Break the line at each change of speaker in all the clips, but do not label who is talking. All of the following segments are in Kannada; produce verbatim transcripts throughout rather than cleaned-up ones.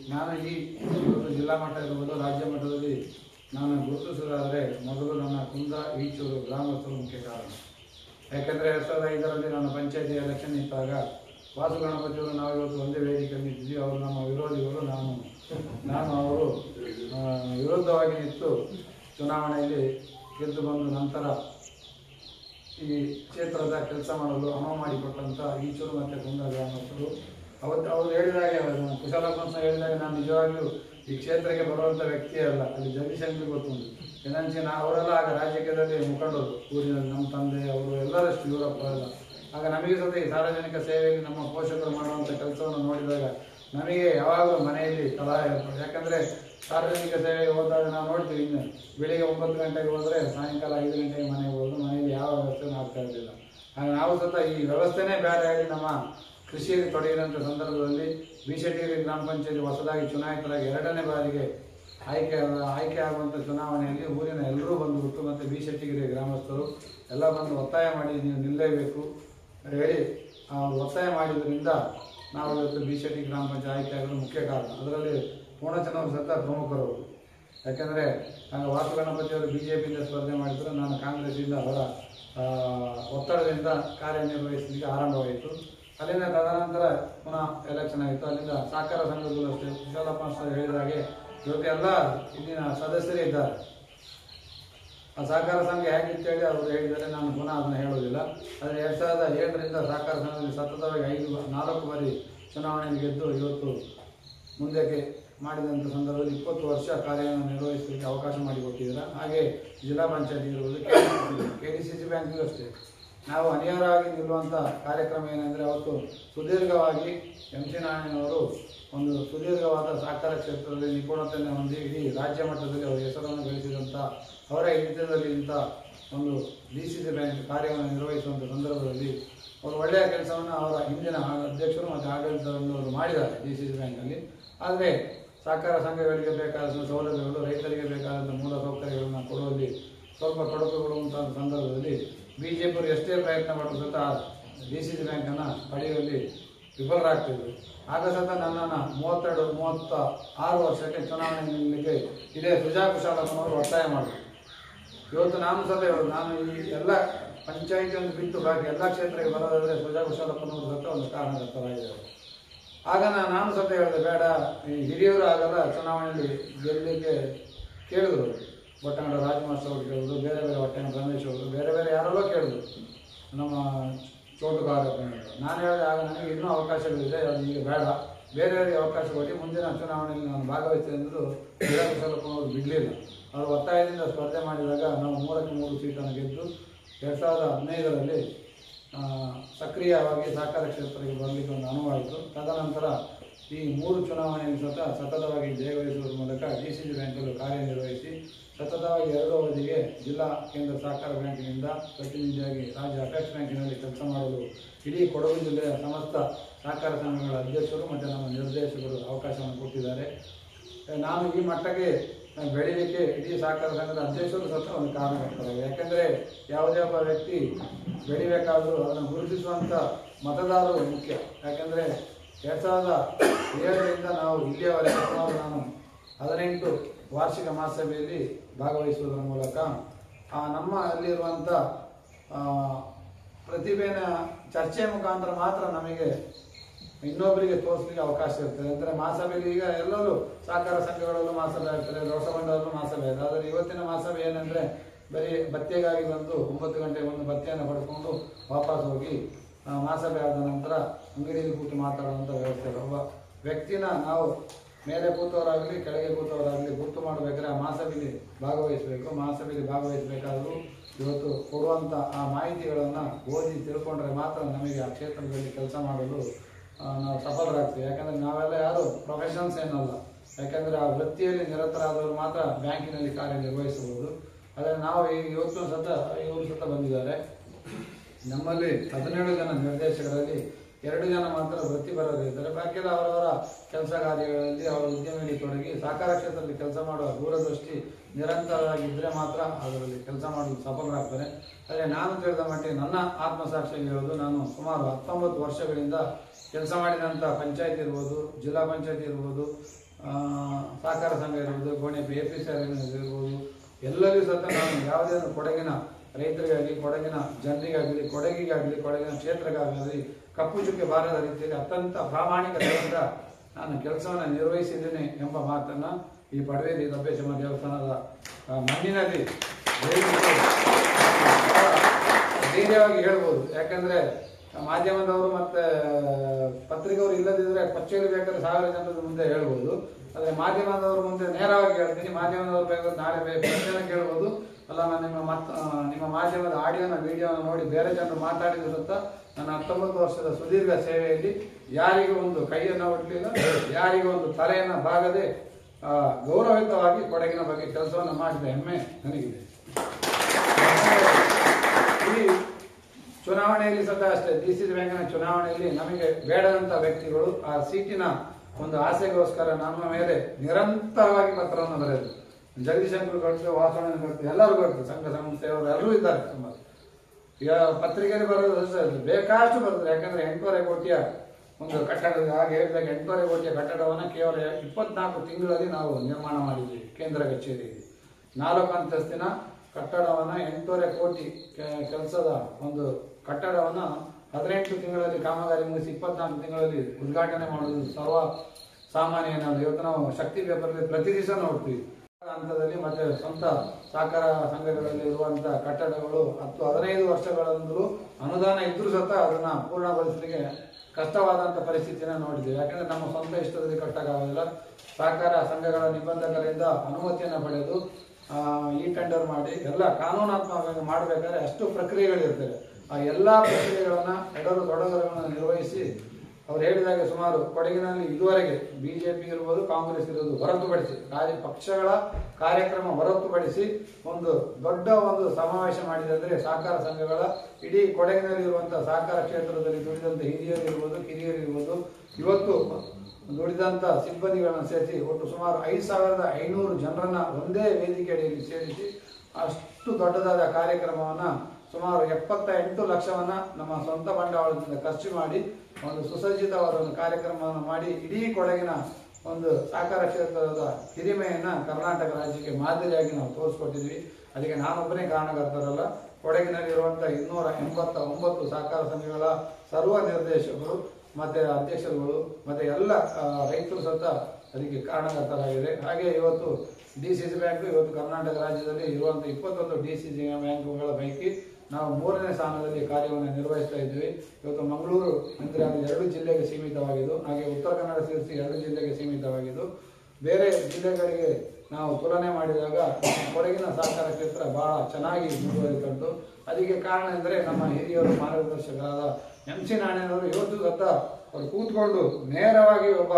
ನಾನು ಈ ಇವತ್ತು ಜಿಲ್ಲಾ ಮಟ್ಟ ಇರ್ಬೋದು ರಾಜ್ಯ ಮಟ್ಟದಲ್ಲಿ ನಾನು ಗುರುತಿಸೋದಾದರೆ ಮೊದಲು ನನ್ನ ಕುಂದ ಈಚೂರು ಗ್ರಾಮಸ್ಥರು ಮುಖ್ಯ ಕಾರಣ. ಯಾಕೆಂದರೆ ಎರಡು ಸಾವಿರದ ಐದರಲ್ಲಿ ನಾನು ಪಂಚಾಯತಿ ಎಲೆಕ್ಷನ್ ನಿಂತಾಗ ವಾಸು ಗಣಪತಿಯವರು ನಾವು ಇವತ್ತು ಒಂದೇ ವೇದಿಕೆಯಲ್ಲಿ ನಿಂತಿದ್ವಿ. ಅವರು ನಮ್ಮ ವಿರೋಧಿಗಳು. ನಾನು ನಾನು ಅವರು ವಿರುದ್ಧವಾಗಿ ನಿಂತು ಚುನಾವಣೆಯಲ್ಲಿ ಗೆದ್ದು ಬಂದು ನಂತರ ಈ ಕ್ಷೇತ್ರದ ಕೆಲಸ ಮಾಡಲು ಅನುವು ಮಾಡಿಕೊಟ್ಟಂಥ ಈಚೂರು ಮತ್ತು ಕುಂದ ಗ್ರಾಮಸ್ಥರು ಅವತ್ತು ಅವ್ರು ಹೇಳಿದಾಗ ಕುಶಲಪ್ಪನ ಹೇಳಿದಾಗ ನಾನು ನಿಜವಾಗಿಯೂ ಈ ಕ್ಷೇತ್ರಕ್ಕೆ ಬರುವಂಥ ವ್ಯಕ್ತಿಯೇ ಅಲ್ಲ. ಅಲ್ಲಿ ಜಗದೀಶಂಕರ್ ಗೊತ್ತುಂಟು ಏನಂಚೆ ನಾ ಅವರೆಲ್ಲ ಆಗ ರಾಜಕೀಯದಲ್ಲಿ ಮುಖಂಡರು ಊರಿನಲ್ಲಿ ನಮ್ಮ ತಂದೆ ಅವರು ಎಲ್ಲರಷ್ಟು ಯೂರಪ್ಪ ಎಲ್ಲ. ಆಗ ನಮಗೆ ಸಹ ಈ ಸಾರ್ವಜನಿಕ ಸೇವೆಯಲ್ಲಿ ನಮ್ಮ ಪೋಷಕರು ಮಾಡುವಂಥ ಕೆಲಸವನ್ನು ನೋಡಿದಾಗ ನಮಗೆ ಯಾವಾಗಲೂ ಮನೆಯಲ್ಲಿ ಕಲಹ ಇರ್ತದೆ. ಯಾಕಂದರೆ ಸಾರ್ವಜನಿಕ ಸೇವೆಗೆ ಹೋದಾಗ ನಾವು ನೋಡ್ತೀವಿ, ಇನ್ನು ಬೆಳಿಗ್ಗೆ ಒಂಬತ್ತು ಗಂಟೆಗೆ ಹೋದರೆ ಸಾಯಂಕಾಲ ಐದು ಗಂಟೆಗೆ ಮನೆಗೆ ಹೋಗೋದು, ಮನೆಯಲ್ಲಿ ಯಾವ ವ್ಯವಸ್ಥೆನೂ ಆಗ್ತಾ ಇರಲಿಲ್ಲ. ಹಾಗೆ ನಾವು ಸಹ ಈ ವ್ಯವಸ್ಥೆನೇ ಬೇರೆ ಆಗಿ ನಮ್ಮ ಕೃಷಿಯಲ್ಲಿ ತೊಡಗಿದಂಥ ಸಂದರ್ಭದಲ್ಲಿ ಬಿಶೆಟ್ಟಿಗೆರೆ ಗ್ರಾಮ ಪಂಚಾಯತಿ ಹೊಸದಾಗಿ ಚುನಾಯಿತರಾಗಿ ಎರಡನೇ ಬಾರಿಗೆ ಆಯ್ಕೆ ಆಯ್ಕೆ ಆಗುವಂಥ ಚುನಾವಣೆಯಲ್ಲಿ ಊರಿನ ಎಲ್ಲರೂ ಬಂದುಬಿಟ್ಟು ಮತ್ತು ಬಿಶೆಟ್ಟಿಗೆರೆ ಗ್ರಾಮಸ್ಥರು ಎಲ್ಲ ಬಂದು ಒತ್ತಾಯ ಮಾಡಿ ನೀವು ನಿಲ್ಲಲೇಬೇಕು ಹೇಳಿ ಒತ್ತಾಯ ಮಾಡಿದ್ರಿಂದ ನಾವು ಇವತ್ತು ಬಿಶೆಟ್ಟಿ ಗ್ರಾಮ ಪಂಚಾಯತ್ ಆಯ್ಕೆ ಆಗಲು ಮುಖ್ಯ ಕಾರಣ. ಅದರಲ್ಲಿ ಪೂರ್ಣಚಂದ್ರ ಸತ್ತ ಪ್ರಮುಖರು. ಯಾಕೆಂದರೆ ನಾನು ವಾಸು ಗಣಪತಿಯವರು ಬಿ ಜೆ ಪಿಯಿಂದ ಸ್ಪರ್ಧೆ ಮಾಡಿದ್ರು, ನಾನು ಕಾಂಗ್ರೆಸ್ಸಿಂದ ಅವರ ಒತ್ತಡದಿಂದ ಕಾರ್ಯನಿರ್ವಹಿಸಲಿಕ್ಕೆ ಆರಂಭವಾಯಿತು. ಅಲ್ಲಿಂದ ತದನಂತರ ಪುನಃ ಎಲೆಕ್ಷನ್ ಆಯಿತು. ಅಲ್ಲಿಂದ ಸಹಕಾರ ಸಂಘದಲ್ಲೂ ಅಷ್ಟೇ ಕುಶಲಪ್ಪ ಹೇಳಿದಾಗೆ ಇವತ್ತು ಎಲ್ಲ ಇಲ್ಲಿನ ಸದಸ್ಯರೇ ಇದ್ದಾರೆ. ಆ ಸಹಕಾರ ಸಂಘ ಹೇಗಿತ್ತೇಳಿ ಅವರು ಹೇಳಿದರೆ ನಾನು ಪುನಃ ಅದನ್ನು ಹೇಳೋದಿಲ್ಲ. ಆದರೆ ಎರಡು ಸಾವಿರದ ಏಳರಿಂದ ಸಹಕಾರ ಸಂಘದಲ್ಲಿ ಸತತವಾಗಿ ಐದು ನಾಲ್ಕು ಬಾರಿ ಚುನಾವಣೆಯಲ್ಲಿ ಗೆದ್ದು ಇವತ್ತು ಮುಂದಕ್ಕೆ ಮಾಡಿದಂಥ ಸಂದರ್ಭದಲ್ಲಿ ಇಪ್ಪತ್ತು ವರ್ಷ ಕಾರ್ಯವನ್ನು ನಿರ್ವಹಿಸಲಿಕ್ಕೆ ಅವಕಾಶ ಮಾಡಿಕೊಟ್ಟಿದ್ದಾರೆ. ಹಾಗೆ ಜಿಲ್ಲಾ ಪಂಚಾಯತ್ ಇರ್ಬೋದು, ಕೆ ಡಿ ಸಿ ಸಿ ಬ್ಯಾಂಕಿಗೂ ಅಷ್ಟೇ ನಾವು ಅನಿವಾರ್ಯವಾಗಿ ನಿಲ್ಲುವಂಥ ಕಾರ್ಯಕ್ರಮ ಏನಂದರೆ ಅವತ್ತು ಸುದೀರ್ಘವಾಗಿ ಎಂ ಸಿ ನಾರಾಯಣವರು ಒಂದು ಸುದೀರ್ಘವಾದ ಸಹಕಾರ ಕ್ಷೇತ್ರದಲ್ಲಿ ನಿಪುಣತೆಯನ್ನು ಹೊಂದಿ ಇಡೀ ರಾಜ್ಯ ಮಟ್ಟದಲ್ಲಿ ಅವರ ಹೆಸರನ್ನು ಗಳಿಸಿದಂಥ ಅವರ ಹಿಡಿತದಲ್ಲಿ ಇಂಥ ಒಂದು ಡಿ ಸಿ ಸಿ ಬ್ಯಾಂಕ್ ಕಾರ್ಯವನ್ನು ನಿರ್ವಹಿಸುವಂಥ ಸಂದರ್ಭದಲ್ಲಿ ಅವರು ಒಳ್ಳೆಯ ಕೆಲಸವನ್ನು ಅವರ ಹಿಂದಿನ ಅಧ್ಯಕ್ಷರು ಮತ್ತು ಆಡಳಿತವನ್ನು ಅವರು ಮಾಡಿದ್ದಾರೆ ಡಿ ಸಿ ಸಿ ಬ್ಯಾಂಕಲ್ಲಿ. ಆದರೆ ಸಹಕಾರ ಸಂಘಗಳಿಗೆ ಬೇಕಾದ ಸೌಲಭ್ಯಗಳು, ರೈತರಿಗೆ ಬೇಕಾದಂಥ ಮೂಲ ಸೌಕರ್ಯಗಳನ್ನು ಕೊಡುವಲ್ಲಿ ಸ್ವಲ್ಪ ತೊಡಕುಗೊಳ್ಳುವಂಥ ಸಂದರ್ಭದಲ್ಲಿ ಬಿ ಜೆ ಪಿಯವರು ಎಷ್ಟೇ ಪ್ರಯತ್ನ ಪಟ್ಟರು ಸಹ ಡಿ ಸಿ ಸಿ ಬ್ಯಾಂಕನ್ನು ಪಡೆಯುವಲ್ಲಿ ವಿಫಲರಾಗ್ತಿದ್ರು. ಆಗ ಸಹ ನನ್ನನ್ನು ಮೂವತ್ತೆರಡು ಮೂವತ್ತ ಆರು ವರ್ಷಕ್ಕೆ ಚುನಾವಣೆ ನಿಲ್ಲಲಿಕ್ಕೆ ಇದೇ ಸುಜಾ ಕುಶಾಲಪ್ಪನವರು ಒತ್ತಾಯ ಮಾಡಿದ್ರು. ಇವತ್ತು ನಾನು ಸಹ ನಾನು ಈ ಎಲ್ಲ ಪಂಚಾಯಿತಿಯನ್ನು ಬಿಟ್ಟು ಬಾಕಿ ಎಲ್ಲ ಕ್ಷೇತ್ರಕ್ಕೆ ಬರೋದಾದರೆ ಸುಜಾ ಕುಶಾಲಪ್ಪನವರು ಸಹ ಒಂದು ಕಾರಣಕರ್ತರಾಗಿದ್ದಾರೆ. ಆಗ ನಾನು ಸಹ ಹೇಳಿದೆ, ಬೇಡ ಈ ಹಿರಿಯರು ಆಗಲ್ಲ ಚುನಾವಣೆಯಲ್ಲಿ ಗೆಲ್ಲಲಿಕ್ಕೆ ಕೇಳಿದ್ರು. ಬೊಟ್ಟಂಗಡ ರಾಜಮಾಸ್ಟರ್ ಅವರು ಕೇಳಿದ್ರು, ಬೇರೆ ಬೇರೆ ಹೊಟ್ಟೆನ ರಮೇಶ್ ಅವರು, ಬೇರೆ ಬೇರೆ ಯಾರೆಲ್ಲೋ ಕೇಳಿದ್ರು, ನಮ್ಮ ಚೋಟುಗಾರಪ್ಪ. ನಾನು ಹೇಳಿದೆ ಆಗ ನನಗೆ ಇನ್ನೂ ಅವಕಾಶಗಳಿದೆ, ಅದು ಈಗ ಬೇಡ, ಬೇರೆಯವರಿಗೆ ಅವಕಾಶ ಕೊಟ್ಟು ಮುಂದಿನ ಚುನಾವಣೆಯಲ್ಲಿ ನಾನು ಭಾಗವಹಿಸಿದೆ ಎಂದರು. ಸುಜಾ ಕುಶಾಲಪ್ಪನವರು ಬಿಡಲಿಲ್ಲ. ಅವರು ಒತ್ತಾಯದಿಂದ ಸ್ಪರ್ಧೆ ಮಾಡಿದಾಗ ನಾವು ಮೂರಕ್ಕೆ ಮೂರು ಸೀಟನ್ನು ಗೆದ್ದು ಎರಡು ಸಾವಿರದ ಹದಿನೈದರಲ್ಲಿ ಸಕ್ರಿಯವಾಗಿ ಸಹಕಾರ ಕ್ಷೇತ್ರಕ್ಕೆ ಬರಲಿಕ್ಕೆ ಒಂದು ಅನುವಾಯಿತು. ತದನಂತರ ಈ ಮೂರು ಚುನಾವಣೆಯಲ್ಲಿ ಸತ ಸತತವಾಗಿ ಜಯಗಳಿಸುವ ಮೂಲಕ ಡಿ ಸಿ ಸಿ ಬ್ಯಾಂಕಲ್ಲಿ ಕಾರ್ಯನಿರ್ವಹಿಸಿ ಸತತವಾಗಿ ಎರಡು ಅವಧಿಗೆ ಜಿಲ್ಲಾ ಕೇಂದ್ರ ಸಹಕಾರ ಬ್ಯಾಂಕಿನಿಂದ ಪ್ರತಿನಿಧಿಯಾಗಿ ರಾಜ್ಯ ಅಪೆಕ್ಸ್ ಬ್ಯಾಂಕಿನಲ್ಲಿ ಕೆಲಸ ಮಾಡಲು ಇಡೀ ಕೊಡಗು ಜಿಲ್ಲೆಯ ಸಮಸ್ತ ಸಹಕಾರ ಸಂಘಗಳ ಅಧ್ಯಕ್ಷರು ಮತ್ತು ನಮ್ಮ ನಿರ್ದೇಶಕರು ಅವಕಾಶವನ್ನು ಕೊಟ್ಟಿದ್ದಾರೆ. ನಾನು ಈ ಮಟ್ಟಕ್ಕೆ ಬೆಳೀಲಿಕ್ಕೆ ಇಡೀ ಸಹಕಾರ ಸಂಘದ ಅಧ್ಯಕ್ಷರು ಸಹ ಒಂದು ಕಾರಣಕರ್ತರಾಗಿದೆ. ಯಾಕೆಂದರೆ ಯಾವುದೇ ಒಬ್ಬ ವ್ಯಕ್ತಿ ಬೆಳಿಬೇಕಾದರೂ ಅದನ್ನು ಗುರುತಿಸುವಂಥ ಮತದಾರರು ಮುಖ್ಯ. ಯಾಕೆಂದರೆ ಎರಡು ಸಾವಿರದ ಏಳರಿಂದ ನಾವು ಇಲ್ಲಿಯವರೆಗೆ ಸುಮಾರು ನಾನು ಹದಿನೆಂಟು ವಾರ್ಷಿಕ ಮಹಾಸಭೆಯಲ್ಲಿ ಭಾಗವಹಿಸುವುದರ ಮೂಲಕ ನಮ್ಮ ಅಲ್ಲಿರುವಂಥ ಪ್ರತಿಭೆನ ಚರ್ಚೆ ಮುಖಾಂತರ ಮಾತ್ರ ನಮಗೆ ಇನ್ನೊಬ್ಬರಿಗೆ ತೋರಿಸಲಿಕ್ಕೆ ಅವಕಾಶ ಇರ್ತದೆ. ಅಂದರೆ ಮಹಾಸಭೆಯಲ್ಲಿ ಈಗ ಎಲ್ಲರೂ ಸಹಕಾರ ಸಂಘಗಳಲ್ಲೂ ಮಹಾಸಭೆ ಆಗ್ತದೆ, ರಸಬಂಡದಲ್ಲೂ ಮಹಾಸಭೆ ಇದೆ. ಆದರೆ ಇವತ್ತಿನ ಮಹಾಸಭೆ ಏನಂದರೆ ಬರೀ ಭತ್ಯೆಗಾಗಿ ಬಂದು ಒಂಬತ್ತು ಗಂಟೆಗೆ ಒಂದು ಭತ್ಯೆಯನ್ನು ಪಡ್ಕೊಂಡು ವಾಪಸ್ ಹೋಗಿ ಮಹಾಸಭೆ ಆದ ನಂತರ ಅಂಗಡಿಯಲ್ಲಿ ಕೂತು ಮಾತಾಡುವಂಥ ವ್ಯವಸ್ಥೆ. ಒಬ್ಬ ವ್ಯಕ್ತಿನ ನಾವು ಮೇಲೆ ಕೂತವರಾಗಲಿ ಕೆಳಗೆ ಕೂತವರಾಗಲಿ ಗುರುತು ಮಾಡಬೇಕಾದ್ರೆ ಆ ಮಹಾಸಭೆಯಲ್ಲಿ ಭಾಗವಹಿಸಬೇಕು. ಮಹಾಸಭೆಯಲ್ಲಿ ಭಾಗವಹಿಸಬೇಕಾದರೂ ಇವತ್ತು ಕೊಡುವಂಥ ಆ ಮಾಹಿತಿಗಳನ್ನು ಓದಿ ತಿಳ್ಕೊಂಡ್ರೆ ಮಾತ್ರ ನಮಗೆ ಆ ಕ್ಷೇತ್ರದಲ್ಲಿ ಕೆಲಸ ಮಾಡಲು ನಾವು ಸಫಲರಾಗ್ತೀವಿ. ಯಾಕಂದರೆ ನಾವೆಲ್ಲ ಯಾರು ಪ್ರೊಫೆಷನ್ಸ್ ಏನಲ್ಲ. ಯಾಕಂದರೆ ಆ ವೃತ್ತಿಯಲ್ಲಿ ನಿರತರಾದವರು ಮಾತ್ರ ಬ್ಯಾಂಕಿನಲ್ಲಿ ಕಾರ್ಯನಿರ್ವಹಿಸಬಹುದು. ಆದರೆ ನಾವು ಈಗ ಇವತ್ತು ಸತ ಇವರು ಸತ ಬಂದಿದ್ದಾರೆ. ನಮ್ಮಲ್ಲಿ ಹದಿನೇಳು ಜನ ನಿರ್ದೇಶಕರಲ್ಲಿ ಎರಡು ಜನ ಮಾತ್ರ ವೃತ್ತಿಪರರಿದ್ದಾರೆ. ಬಾಕಿಯೆಲ್ಲ ಅವರವರ ಕೆಲಸ ಕಾರ್ಯಗಳಲ್ಲಿ ಅವರ ಉದ್ಯಮದಲ್ಲಿ ತೊಡಗಿ ಸಹಕಾರ ಕ್ಷೇತ್ರದಲ್ಲಿ ಕೆಲಸ ಮಾಡುವ ದೂರದೃಷ್ಟಿ ನಿರಂತರವಾಗಿದ್ದರೆ ಮಾತ್ರ ಅದರಲ್ಲಿ ಕೆಲಸ ಮಾಡಲು ಸಫಲರಾಗ್ತಾರೆ. ಆದರೆ ನಾನು ತಿಳಿದ ಮಟ್ಟಿಗೆ ನನ್ನ ಆತ್ಮಸಾಕ್ಷಿಯಲ್ಲಿ ಹೇಳೋದು, ನಾನು ಸುಮಾರು ಹತ್ತೊಂಬತ್ತು ವರ್ಷಗಳಿಂದ ಕೆಲಸ ಮಾಡಿದಂಥ ಪಂಚಾಯತ್ ಇರ್ಬೋದು, ಜಿಲ್ಲಾ ಪಂಚಾಯತ್ ಇರ್ಬೋದು, ಸಹಕಾರ ಸಂಘ ಇರ್ಬೋದು, ಗೋಣಿ P A P C R ಇರ್ಬೋದು, ಎಲ್ಲರಿಗೂ ಸಹ ನಾನು ಯಾವುದೇ ಒಂದು ಕೊಡಗಿನ ರೈತರಿಗಾಗಲಿ, ಕೊಡಗಿನ ಜನರಿಗಾಗಲಿ, ಕೊಡಗಿಗಾಗಲಿ, ಕೊಡಗಿನ ಕ್ಷೇತ್ರಕ್ಕಾಗಲಿ ಕಪ್ಪು ಚುಕ್ಕೆ ಬಾರದ ರೀತಿಯಲ್ಲಿ ಅತ್ಯಂತ ಪ್ರಾಮಾಣಿಕತೆಯಿಂದ ನಾನು ಕೆಲಸವನ್ನು ನಿರ್ವಹಿಸಿದ್ದೇನೆ ಎಂಬ ಮಾತನ್ನು ಈ ಪಡವೇರಿ ಲಬ್ಬೇಶಮ್ಮ ದೇವಸ್ಥಾನದ ಮಣ್ಣಿನಲ್ಲಿ ಧೈರ್ಯವಾಗಿ ಹೇಳ್ಬೋದು. ಯಾಕಂದರೆ ಮಾಧ್ಯಮದವರು ಮತ್ತು ಪತ್ರಿಕೆಯವರು ಇಲ್ಲದಿದ್ದರೆ ಪಚ್ಚೇಲಿ ಬೇಕಾದ್ರೆ ಸಾವಿರ ಜನರ ಮುಂದೆ ಹೇಳ್ಬೋದು. ಆದರೆ ಮಾಧ್ಯಮದವ್ರ ಮುಂದೆ ನೇರವಾಗಿ ಹೇಳ್ತೀನಿ. ಮಾಧ್ಯಮದವ್ರು ಬೇಕಾದ್ರೆ ನಾಳೆ ಪ್ರಶ್ನೆ ಕೇಳ್ಬೋದು, ಅಲ್ಲ ನಾನು ನಿಮ್ಮ ಮತ್ ನಿಮ್ಮ ಮಾಧ್ಯಮದ ಆಡಿಯೋನ ವಿಡಿಯೋನ ನೋಡಿ ಬೇರೆ ಜನರು ಮಾತಾಡಿದ್ರು ಅಂತ ನನ್ನ ಹತ್ತೊಂಬತ್ತು ವರ್ಷದ ಸುದೀರ್ಘ ಸೇವೆಯಲ್ಲಿ ಯಾರಿಗೂ ಒಂದು ಕೈಯನ್ನು ಒಡ್ಲಿಲ್ಲ, ಯಾರಿಗೂ ಒಂದು ತಲೆಯನ್ನು ಬಾಗದೆ ಗೌರವಯುತವಾಗಿ ಕೊಡಗಿನ ಬಗ್ಗೆ ಕೆಲಸವನ್ನು ಮಾಡಿದ ಹೆಮ್ಮೆ ನನಗಿದೆ. ಈ ಚುನಾವಣೆಯಲ್ಲಿ ಸದಾ ಅಷ್ಟೇ, ಡಿ ಸಿ ಸಿ ಬ್ಯಾಂಕಿನ ಚುನಾವಣೆಯಲ್ಲಿ ನಮಗೆ ಬೇಡದಂಥ ವ್ಯಕ್ತಿಗಳು ಆ ಸೀಟಿನ ಒಂದು ಆಸೆಗೋಸ್ಕರ ನಮ್ಮ ಮೇಲೆ ನಿರಂತರವಾಗಿ ಪತ್ರವನ್ನು ಬರೆದರು. ಜಗದೀಶಂಕರ್ ಕೊಡ್ತೇವೆ, ವಾಸವಣ್ಣ ಕೊಡ್ತೇವೆ, ಎಲ್ಲರೂ ಕೊಡ್ತೇವೆ, ಸಂಘ ಸಂಸ್ಥೆಯವರು ಎಲ್ಲರೂ ಇದ್ದಾರೆ. ತುಂಬ ಈಗ ಪತ್ರಿಕೆಯಲ್ಲಿ ಬರೋದು ಬೇಕಾಷ್ಟು ಬರ್ತದೆ. ಯಾಕಂದ್ರೆ ಎಂಟೂವರೆ ಕೋಟಿಯ ಒಂದು ಕಟ್ಟಡ, ಹಾಗೆ ಹೇಳಿದಾಗ ಎಂಟೂವರೆ ಕೋಟಿಯ ಕಟ್ಟಡವನ್ನು ಕೇವಲ ಇಪ್ಪತ್ನಾಲ್ಕು ತಿಂಗಳಲ್ಲಿ ನಾವು ನಿರ್ಮಾಣ ಮಾಡಿದ್ದೀವಿ. ಕೇಂದ್ರ ಕಚೇರಿಯಲ್ಲಿ ನಾಲ್ಕು ಅಂತಸ್ತಿನ ಕಟ್ಟಡವನ್ನು ಎಂಟೂವರೆ ಕೋಟಿ ಕೆಲಸದ ಒಂದು ಕಟ್ಟಡವನ್ನು ಹದಿನೆಂಟು ತಿಂಗಳಲ್ಲಿ ಕಾಮಗಾರಿ ಮುಗಿಸಿ ಇಪ್ಪತ್ನಾಲ್ಕು ತಿಂಗಳಲ್ಲಿ ಉದ್ಘಾಟನೆ ಮಾಡುವುದು ಸರ್ವ ಸಾಮಾನ್ಯ ಏನಾದ್ರು. ಇವತ್ತು ನಾವು ಶಕ್ತಿ ಪೇಪರ್ಲಿ ಪ್ರತಿ ದಿವಸ ನೋಡ್ತೀವಿ ಹಂತದಲ್ಲಿ. ಮತ್ತೆ ಸ್ವಂತ ಸಹಕಾರ ಸಂಘಗಳಲ್ಲಿ ಇರುವಂತಹ ಕಟ್ಟಡಗಳು ಹತ್ತು ಹದಿನೈದು ವರ್ಷಗಳಂದಲೂ ಅನುದಾನ ಇದ್ರೂ ಸಹ ಅದನ್ನ ಪೂರ್ಣಗೊಳಿಸಲಿಕ್ಕೆ ಕಷ್ಟವಾದಂಥ ಪರಿಸ್ಥಿತಿಯನ್ನು ನೋಡಿದ್ದೇವೆ. ಯಾಕಂದ್ರೆ ನಮ್ಮ ಸ್ವಂತ ಇಷ್ಟದಲ್ಲಿ ಕಟ್ಟಕ್ಕಾಗೋದಿಲ್ಲ. ಸಹಕಾರ ಸಂಘಗಳ ನಿಬಂಧಕರಿಂದ ಅನುಮತಿಯನ್ನು ಪಡೆದು ಈ ಟೆಂಡರ್ ಮಾಡಿ ಎಲ್ಲ ಕಾನೂನಾತ್ಮಕವಾಗಿ ಮಾಡಬೇಕಾದ್ರೆ ಅಷ್ಟು ಪ್ರಕ್ರಿಯೆಗಳಿರ್ತವೆ. ಆ ಎಲ್ಲ ಪ್ರಕ್ರಿಯೆಗಳನ್ನ ಎಡರು ತೊಡರುಗಳನ್ನು ನಿರ್ವಹಿಸಿ ಅವ್ರು ಹೇಳಿದಾಗ ಸುಮಾರು ಕೊಡಗಿನಲ್ಲಿ ಇದುವರೆಗೆ ಬಿಜೆಪಿ ಇರ್ಬೋದು, ಕಾಂಗ್ರೆಸ್ ಇರ್ಬೋದು ಹೊರತುಪಡಿಸಿ ರಾಜ್ಯ ಪಕ್ಷಗಳ ಕಾರ್ಯಕ್ರಮ ಹೊರತುಪಡಿಸಿ ಒಂದು ದೊಡ್ಡ ಒಂದು ಸಮಾವೇಶ ಮಾಡಿದೆ ಅಂದರೆ ಸಹಕಾರ ಸಂಘಗಳ ಇಡೀ ಕೊಡಗಿನಲ್ಲಿ ಇರುವಂತಹ ಸಹಕಾರ ಕ್ಷೇತ್ರದಲ್ಲಿ ದುಡಿದಂಥ ಹಿರಿಯರು ಇರ್ಬೋದು, ಕಿರಿಯರು ಇರ್ಬೋದು, ಇವತ್ತು ದುಡಿದಂಥ ಸಿಬ್ಬಂದಿಗಳನ್ನು ಸೇರಿಸಿ ಒಟ್ಟು ಸುಮಾರು ಐದು ಸಾವಿರದ ಐನೂರು ಜನರನ್ನ ಒಂದೇ ವೇದಿಕೆ ಅಡಿಯಲ್ಲಿ ಸೇರಿಸಿ ಅಷ್ಟು ದೊಡ್ಡದಾದ ಕಾರ್ಯಕ್ರಮವನ್ನು ಸುಮಾರು ಎಪ್ಪತ್ತ ಎಂಟು ಲಕ್ಷವನ್ನ ನಮ್ಮ ಸ್ವಂತ ಬಂಡವಾಳದಿಂದ ಖರ್ಚು ಮಾಡಿ ಒಂದು ಸುಸಜ್ಜಿತವಾದ ಒಂದು ಕಾರ್ಯಕ್ರಮವನ್ನು ಮಾಡಿ ಇಡೀ ಕೊಡಗಿನ ಒಂದು ಸಹಕಾರ ಕ್ಷೇತ್ರದ ಹಿರಿಮೆಯನ್ನ ಕರ್ನಾಟಕ ರಾಜ್ಯಕ್ಕೆ ಮಾದರಿಯಾಗಿ ನಾವು ತೋರಿಸ್ಕೊಟ್ಟಿದ್ವಿ. ಅದಕ್ಕೆ ನಾನೊಬ್ಬನೇ ಕಾರಣಕರ್ತರಲ್ಲ, ಕೊಡಗಿನಲ್ಲಿರುವಂತಹ ಇನ್ನೂರ ಎಂಬತ್ತ ಒಂಬತ್ತು ಸಹಕಾರ ಸಂಘಗಳ ಸರ್ವ ನಿರ್ದೇಶಕರು ಮತ್ತೆ ಅಧ್ಯಕ್ಷರುಗಳು ಮತ್ತೆ ಎಲ್ಲ ರೈತರು ಸಹ ಅದಕ್ಕೆ ಕಾರಣಕರ್ತರಾಗಿದೆ. ಹಾಗೆ ಇವತ್ತು ಡಿ ಸಿ ಸಿ ಬ್ಯಾಂಕ್ ಇವತ್ತು ಕರ್ನಾಟಕ ರಾಜ್ಯದಲ್ಲಿ ಇರುವಂತಹ ಇಪ್ಪತ್ತೊಂದು ಡಿ ಸಿ ಸಿ ಬ್ಯಾಂಕುಗಳ ಪೈಕಿ ನಾವು ಮೂರನೇ ಸ್ಥಾನದಲ್ಲಿ ಕಾರ್ಯವನ್ನು ನಿರ್ವಹಿಸ್ತಾ ಇದ್ವಿ. ಇವತ್ತು ಮಂಗಳೂರು ಅಂದರೆ ಅದು ಎರಡು ಜಿಲ್ಲೆಗೆ ಸೀಮಿತವಾಗಿದ್ದು, ಹಾಗೆ ಉತ್ತರ ಕನ್ನಡ ಸೇರಿಸಿ ಎರಡು ಜಿಲ್ಲೆಗೆ ಸೀಮಿತವಾಗಿದ್ದು, ಬೇರೆ ಜಿಲ್ಲೆಗಳಿಗೆ ನಾವು ತುಲನೆ ಮಾಡಿದಾಗ ಕೊಡಗಿನ ಸಹಕಾರ ಕ್ಷೇತ್ರ ಬಹಳ ಚೆನ್ನಾಗಿ ಮುಂದುವರಿತದ್ದು. ಅದಕ್ಕೆ ಕಾರಣ ಎಂದರೆ ನಮ್ಮ ಹಿರಿಯರು ಮಾರ್ಗದರ್ಶಕರಾದ ಎಂ ಸಿ ನಾರಾಯಣವರು ಇವತ್ತು ಸತ್ತ ಅವರು ಕೂತ್ಕೊಂಡು ನೇರವಾಗಿ ಒಬ್ಬ